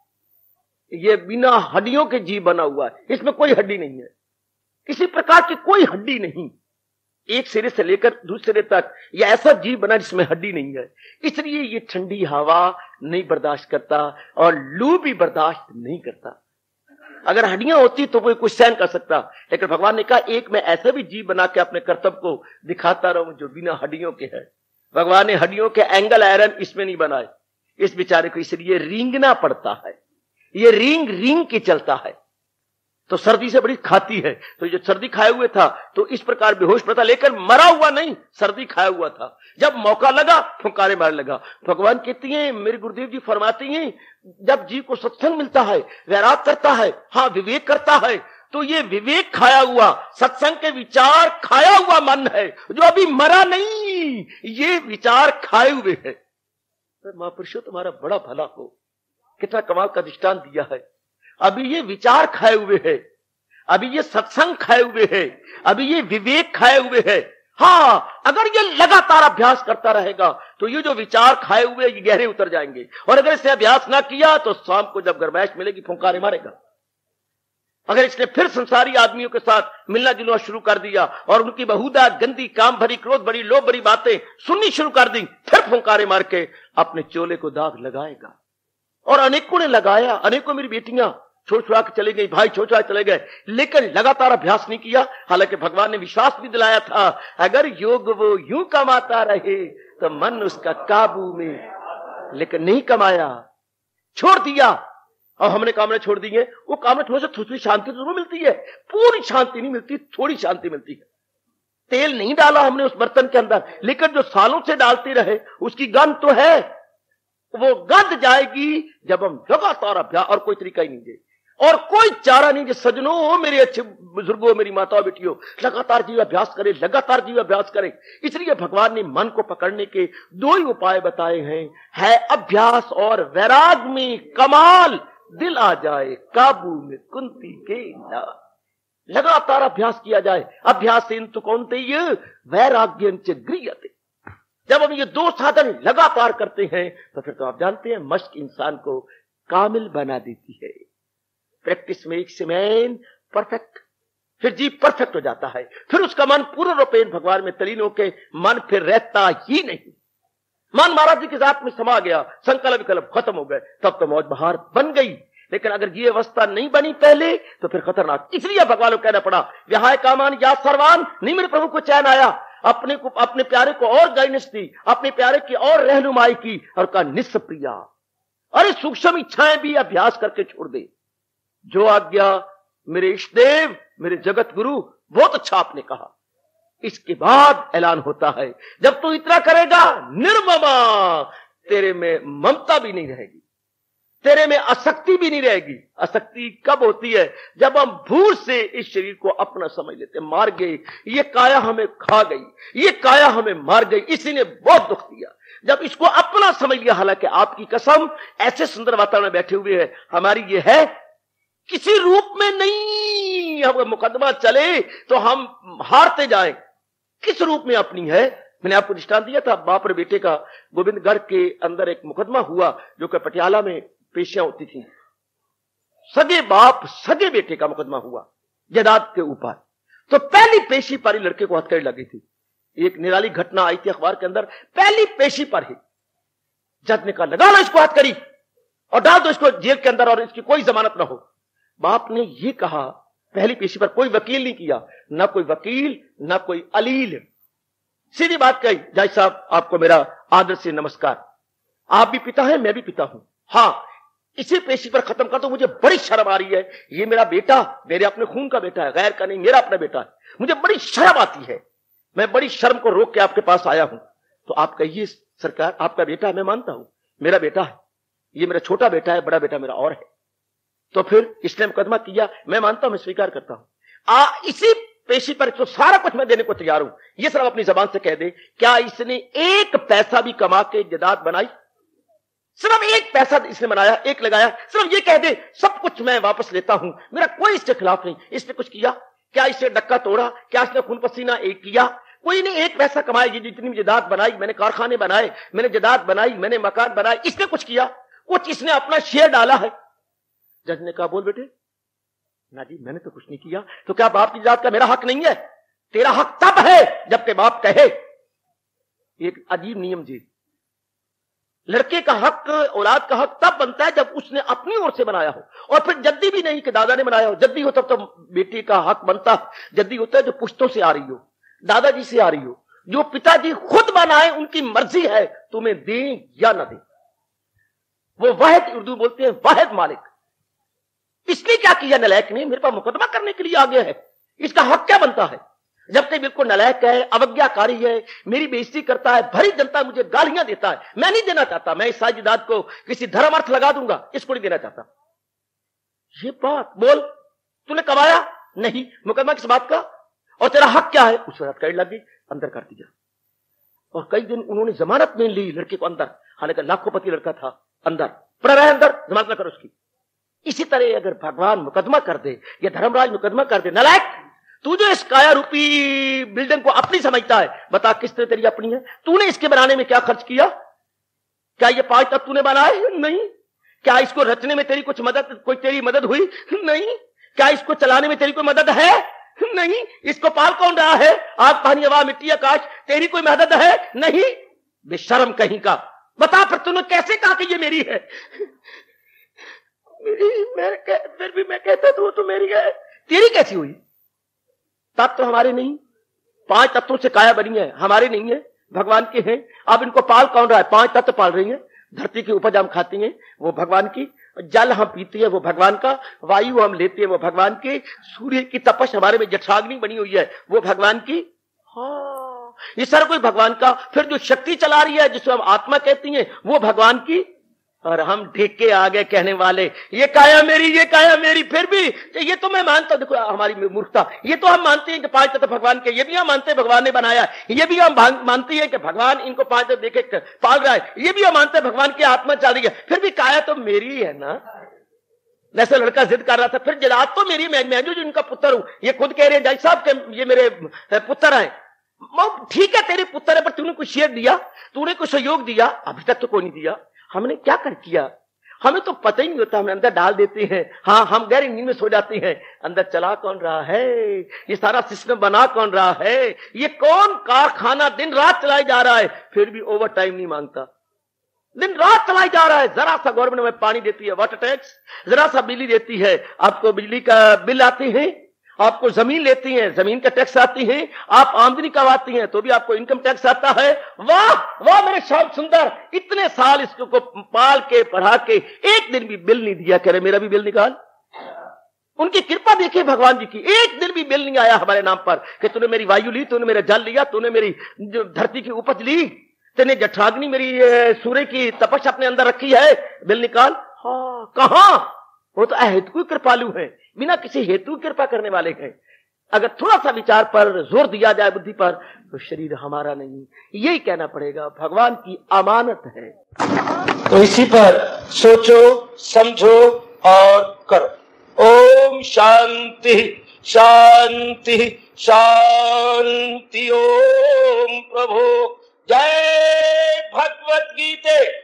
यह बिना हड्डियों के जीव बना हुआ है, इसमें कोई हड्डी नहीं है, किसी प्रकार की कोई हड्डी नहीं। एक सिरे से लेकर दूसरे सिरे तक यह ऐसा जीव बना जिसमें हड्डी नहीं है, इसलिए ये ठंडी हवा नहीं बर्दाश्त करता और लू भी बर्दाश्त नहीं करता। अगर हड्डियां होती तो वो कुछ सहन कर सकता, लेकिन भगवान ने कहा एक मैं ऐसा भी जीव बना के अपने कर्तव्य को दिखाता रहूं जो बिना हड्डियों के है। भगवान ने हड्डियों के एंगल आयरन इसमें नहीं बनाए, इस बेचारे को इसलिए रींगना पड़ता है, ये रींग रींग के चलता है, तो सर्दी से बड़ी खाती है। तो जो सर्दी खाए हुए था तो इस प्रकार बेहोश पड़ता, लेकिन मरा हुआ नहीं, सर्दी खाया हुआ था। जब मौका लगा फुंकारे मारने लगा। भगवान कहती हैं, मेरे गुरुदेव जी फरमाती हैं, जब जीव को सत्संग मिलता है, वैराग करता है, हाँ विवेक करता है, तो ये विवेक खाया हुआ, सत्संग के विचार खाया हुआ मन है जो अभी मरा नहीं, ये विचार खाए हुए है। तो महापुरुषों तुम्हारा बड़ा भला हो, कितना कमाल का दृष्टांत दिया है। अभी ये विचार खाए हुए है, अभी ये सत्संग खाए हुए है, अभी ये विवेक खाए हुए है। हाँ, अगर ये लगातार अभ्यास करता रहेगा तो ये जो विचार खाए हुए ये गहरे उतर जाएंगे, और अगर इसने अभ्यास ना किया तो शाम को जब गरमाइश मिलेगी फुंकारे मारेगा। अगर इसने फिर संसारी आदमियों के साथ मिलना जुलना शुरू कर दिया और उनकी बहुधा गंदी काम भरी क्रोध भरी लोभ भरी बातें सुननी शुरू कर दी, फिर फुंकारे मार के अपने चोले को दाग लगाएगा। और अनेकों ने लगाया, अनेकों मेरी बेटियां छोड़ छुड़ा के चले गई, भाई छोड़ छुड़ा चले गए, लेकिन लगातार अभ्यास नहीं किया। हालांकि भगवान ने विश्वास भी दिलाया था, अगर योग वो यूं कमाता रहे तो मन उसका काबू में, लेकिन नहीं कमाया, छोड़ दिया। और हमने कामने छोड़ दी है, वो कामने थोड़ी से थोड़ी शांति तो जरूर मिलती है, पूरी शांति नहीं मिलती, थोड़ी शांति मिलती है। तेल नहीं डाला हमने उस बर्तन के अंदर, लेकिन जो सालों से डालते रहे उसकी गंध तो है, वो गंध जाएगी जब हम लगातार अभ्यास, और कोई तरीका ही नहीं है और कोई चारा नहीं। जो सजनों हो, मेरे अच्छे बुजुर्गों, मेरी माताओं बेटियों, लगातार जीव अभ्यास करे, लगातार जीव अभ्यास करे। इसलिए भगवान ने मन को पकड़ने के दो ही उपाय बताए हैं, है अभ्यास और वैराग में कमाल, दिल आ जाए काबू में कुंती के लाल। लगातार अभ्यास किया जाए, अभ्यास तो कौनते ये वैराग्य गृह्यते। जब हम ये दो साधन लगातार करते हैं तो फिर तो आप जानते हैं मश्क इंसान को कामिल बना देती है। Practice makes a man perfect, फिर जीव परफेक्ट हो जाता है, फिर उसका मन पूर्ण रूपेण भगवान में तलीन होके मन फिर रहता ही नहीं। मन महाराज जी के साथ में समा गया, संकल्प विकल्प खत्म हो गए, तब तो मौज बहार बन गई। लेकिन अगर ये अवस्था नहीं बनी पहले तो फिर खतरनाक। इसलिए भगवान को कहना पड़ा, विहाय कामान या सर्वान, नहीं मेरे प्रभु को चैन आया, अपने को अपने प्यारे को और गाइडेंस दी, अपने प्यारे की और रहनुमाई की, और कहा निस्प्रिया, अरे सूक्ष्म इच्छाएं भी अभ्यास करके छोड़ दे। जो आज्ञा मेरे इष्ट देव, मेरे जगत गुरु, बहुत अच्छा आपने कहा। इसके बाद ऐलान होता है, जब तू इतना करेगा निर्ममा, तेरे में ममता भी नहीं रहेगी, तेरे में आसक्ति भी नहीं रहेगी। आसक्ति कब होती है? जब हम भूल से इस शरीर को अपना समझ लेते, मार गए, ये काया हमें खा गई, ये काया हमें मार गई, इसी ने बहुत दुख दिया। जब इसको अपना समझ लिया, हालांकि आपकी कसम ऐसे सुंदर वातावरण में बैठे हुए हैं, हमारी ये है किसी रूप में नहीं, हम मुकदमा चले तो हम हारते जाएं, किस रूप में अपनी है। मैंने आपको दृष्टांत दिया था, बाप और बेटे का। गोविंदगढ़ के अंदर एक मुकदमा हुआ जो कि पटियाला में पेशियां होती थी। सगे बाप सगे बेटे का मुकदमा हुआ जायदाद के ऊपर। तो पहली पेशी पर ही लड़के को हथकड़ी लगी थी। एक निराली घटना आई थी अखबार के अंदर, पहली पेशी पर ही जज ने कहा लगा लो इसको हथकड़ी और डाल दो इसको जेल के अंदर और इसकी कोई जमानत ना हो। बाप ने यह कहा, पहली पेशी पर कोई वकील नहीं किया, ना कोई वकील ना कोई अलील, सीधी बात कही, जज साहब आपको मेरा आदर से नमस्कार, आप भी पिता हैं मैं भी पिता हूं, हाँ इसी पेशी पर खत्म कर दो, मुझे बड़ी शर्म आ रही है, ये मेरा बेटा मेरे अपने खून का बेटा है, गैर का नहीं, मेरा अपना बेटा है, मुझे बड़ी शर्म आती है, मैं बड़ी शर्म को रोक के आपके पास आया हूं। तो आप कहिए सरकार आपका बेटा है, मैं मानता हूं मेरा बेटा है, ये मेरा छोटा बेटा है, बड़ा बेटा मेरा और है। तो फिर इसने मुकदमा किया, मैं मानता हूं, मैं स्वीकार करता हूं, आ इसी पेशी पर तो सारा कुछ मैं देने को तैयार हूं। ये सब अपनी जबान से कह दे, क्या इसने एक पैसा भी कमा के जायदाद बनाई? सिर्फ एक पैसा इसने बनाया, एक लगाया, सिर्फ ये कह दे सब कुछ मैं वापस लेता हूं, मेरा कोई इसके खिलाफ नहीं। इसने कुछ किया? क्या इसने डक्का तोड़ा? क्या इसने खून पसीना एक किया? कोई ने एक पैसा कमाया, ये जितनी जायदाद बनाई, मैंने कारखाने बनाए, मैंने जायदाद बनाई, मैंने मकान बनाए, इसने कुछ किया? कुछ इसने अपना शेयर डाला है? जज ने कहा बोल बेटे, ना जी मैंने तो कुछ नहीं किया। तो क्या बाप की जात का मेरा हक नहीं है? तेरा हक तब है जबकि बाप कहे। एक अजीब नियम जी, लड़के का हक, औलाद का हक तब बनता है जब उसने अपनी ओर से बनाया हो, और फिर जद्दी भी नहीं कि दादा ने बनाया हो। जद्दी हो तब तो बेटी का हक बनता। जद्दी होता है जो पुश्तों से आ रही हो, दादाजी से आ रही हो, जो पिताजी खुद बनाए, उनकी मर्जी है तुम्हें दें या ना दें। वो वाहिद, उर्दू बोलते हैं वाहिद मालिक। इसने क्या किया नलायक ने? मेरे पास मुकदमा करने के लिए आ गया है। इसका हक क्या बनता है? जबकि बिल्कुल नलायक है, अवज्ञाकारी है, मेरी बेइज्जती करता है, भरी जनता मुझे गालियां देता है। मैं नहीं देना चाहता, मैं इस साजिदात को किसी धर्म अर्थ लगा दूंगा, इसको नहीं देना चाहता। ये बात बोल, तूने कमाया नहीं, मुकदमा किस बात का? और तेरा हक क्या है? उस वक्त कड़ी लग गई, अंदर कर दिया। और कई दिन उन्होंने जमानत में ली लड़के को अंदर, हालांकि लाखोपति लड़का था, अंदर पड़ा रहे, अंदर जमानत न करो उसकी। इसी तरह अगर भगवान मुकदमा कर दे या धर्मराज मुकदमा कर दे, नलायक तू जो इस काया रूपी बिल्डिंग को अपनी समझता है, बता किस तरह तेरी अपनी है? तूने इसके बनाने में क्या खर्च किया? क्या ये पांच तत्व तूने बनाए? नहीं। क्या इसको रचने में तेरी कुछ मदद, कोई तेरी मदद हुई? नहीं। क्या इसको चलाने में तेरी कोई मदद है? नहीं। इसको पाल कौन रहा है? आग, पानी, हवा, मिट्टी, आकाश, तेरी कोई मदद है? नहीं। बेशर्म कहीं का, बता फिर तूने कैसे कहा कि ये मेरी है? मेरी, मैं फिर भी मैं कहता तो वो तो मेरी है। तेरी कैसी हुई? तत्व तो हमारे नहीं, पांच तत्वों से काया बनी है, हमारे नहीं है, भगवान के हैं। अब इनको पाल कौन रहा है? पांच तत्व पाल रही हैं। धरती की उपज हम खाती हैं, वो भगवान की। जल हम पीते हैं, वो भगवान का। वायु हम लेते हैं, वो भगवान की। सूर्य की तपश हमारे में जठराग्नि बनी हुई है, वो भगवान की। हाँ, ये सारा कोई भगवान का। फिर जो शक्ति चला रही है, जिसको हम आत्मा कहती हैं, वो भगवान की। और हम ढेके आ गए कहने वाले, ये काया मेरी, ये काया मेरी। फिर भी ये तो मैं मानता हूं, देखो हमारी मूर्खता, ये तो हम मानते हैं कि पांच तत्व भगवान के, ये भी हम मानते हैं भगवान ने बनाया, ये भी हम मानते हैं कि भगवान इनको पांच तत्व देखे पाल रहा है, ये भी हम मानते हैं भगवान की आत्मा चल रही है। फिर भी काया तो मेरी है ना। जैसे लड़का जिद कर रहा था, फिर जलाद तो मेरी, मैं, मैं जो इनका पुत्र हूं। ये खुद कह रहे हैं जज साहब के ये मेरे पुत्र हैं। ठीक है तेरे पुत्र है, पर तूने कुछ शेयर दिया, तूने कुछ सहयोग दिया? अभी तक तो कोई नहीं दिया। हमने क्या कर किया? हमें तो पता ही नहीं होता, हमें अंदर डाल देते हैं। हाँ, हम गहरी नींद में सो जाते हैं। अंदर चला कौन रहा है? ये सारा सिस्टम बना कौन रहा है? ये कौन कारखाना दिन रात चलाया जा रहा है? फिर भी ओवर टाइम नहीं मांगता, दिन रात चलाई जा रहा है। जरा सा गवर्नमेंट में पानी देती है, वाटर टैक्स, जरा सा बिजली देती है, आपको बिजली का बिल आते हैं, आपको जमीन लेती हैं, जमीन का टैक्स आती है, आप आमदनी करवाती हैं तो भी आपको इनकम टैक्स आता है। वाह वाह मेरे श्याम सुंदर, इतने साल इसको को पाल के पढ़ा के एक दिन भी बिल नहीं दिया। कह रहे मेरा भी बिल निकाल। उनकी कृपा देखिए भगवान जी की, एक दिन भी बिल नहीं आया हमारे नाम पर कि तूने मेरी वायु ली, तूने मेरा जल लिया, तूने मेरी धरती की उपज ली, तेने जठराग्नि मेरी सूर्य की तपस्या अपने अंदर रखी है, बिल निकाल। हाँ, कहां? वो तो अहेतु कृपालु है, बिना किसी हेतु कृपा करने वाले हैं। अगर थोड़ा सा विचार पर जोर दिया जाए, बुद्धि पर, तो शरीर हमारा नहीं, यही कहना पड़ेगा, भगवान की अमानत है। तो इसी पर सोचो, समझो और करो। ओम शांति शांति शांति। ओम प्रभु। जय भगवत गीते।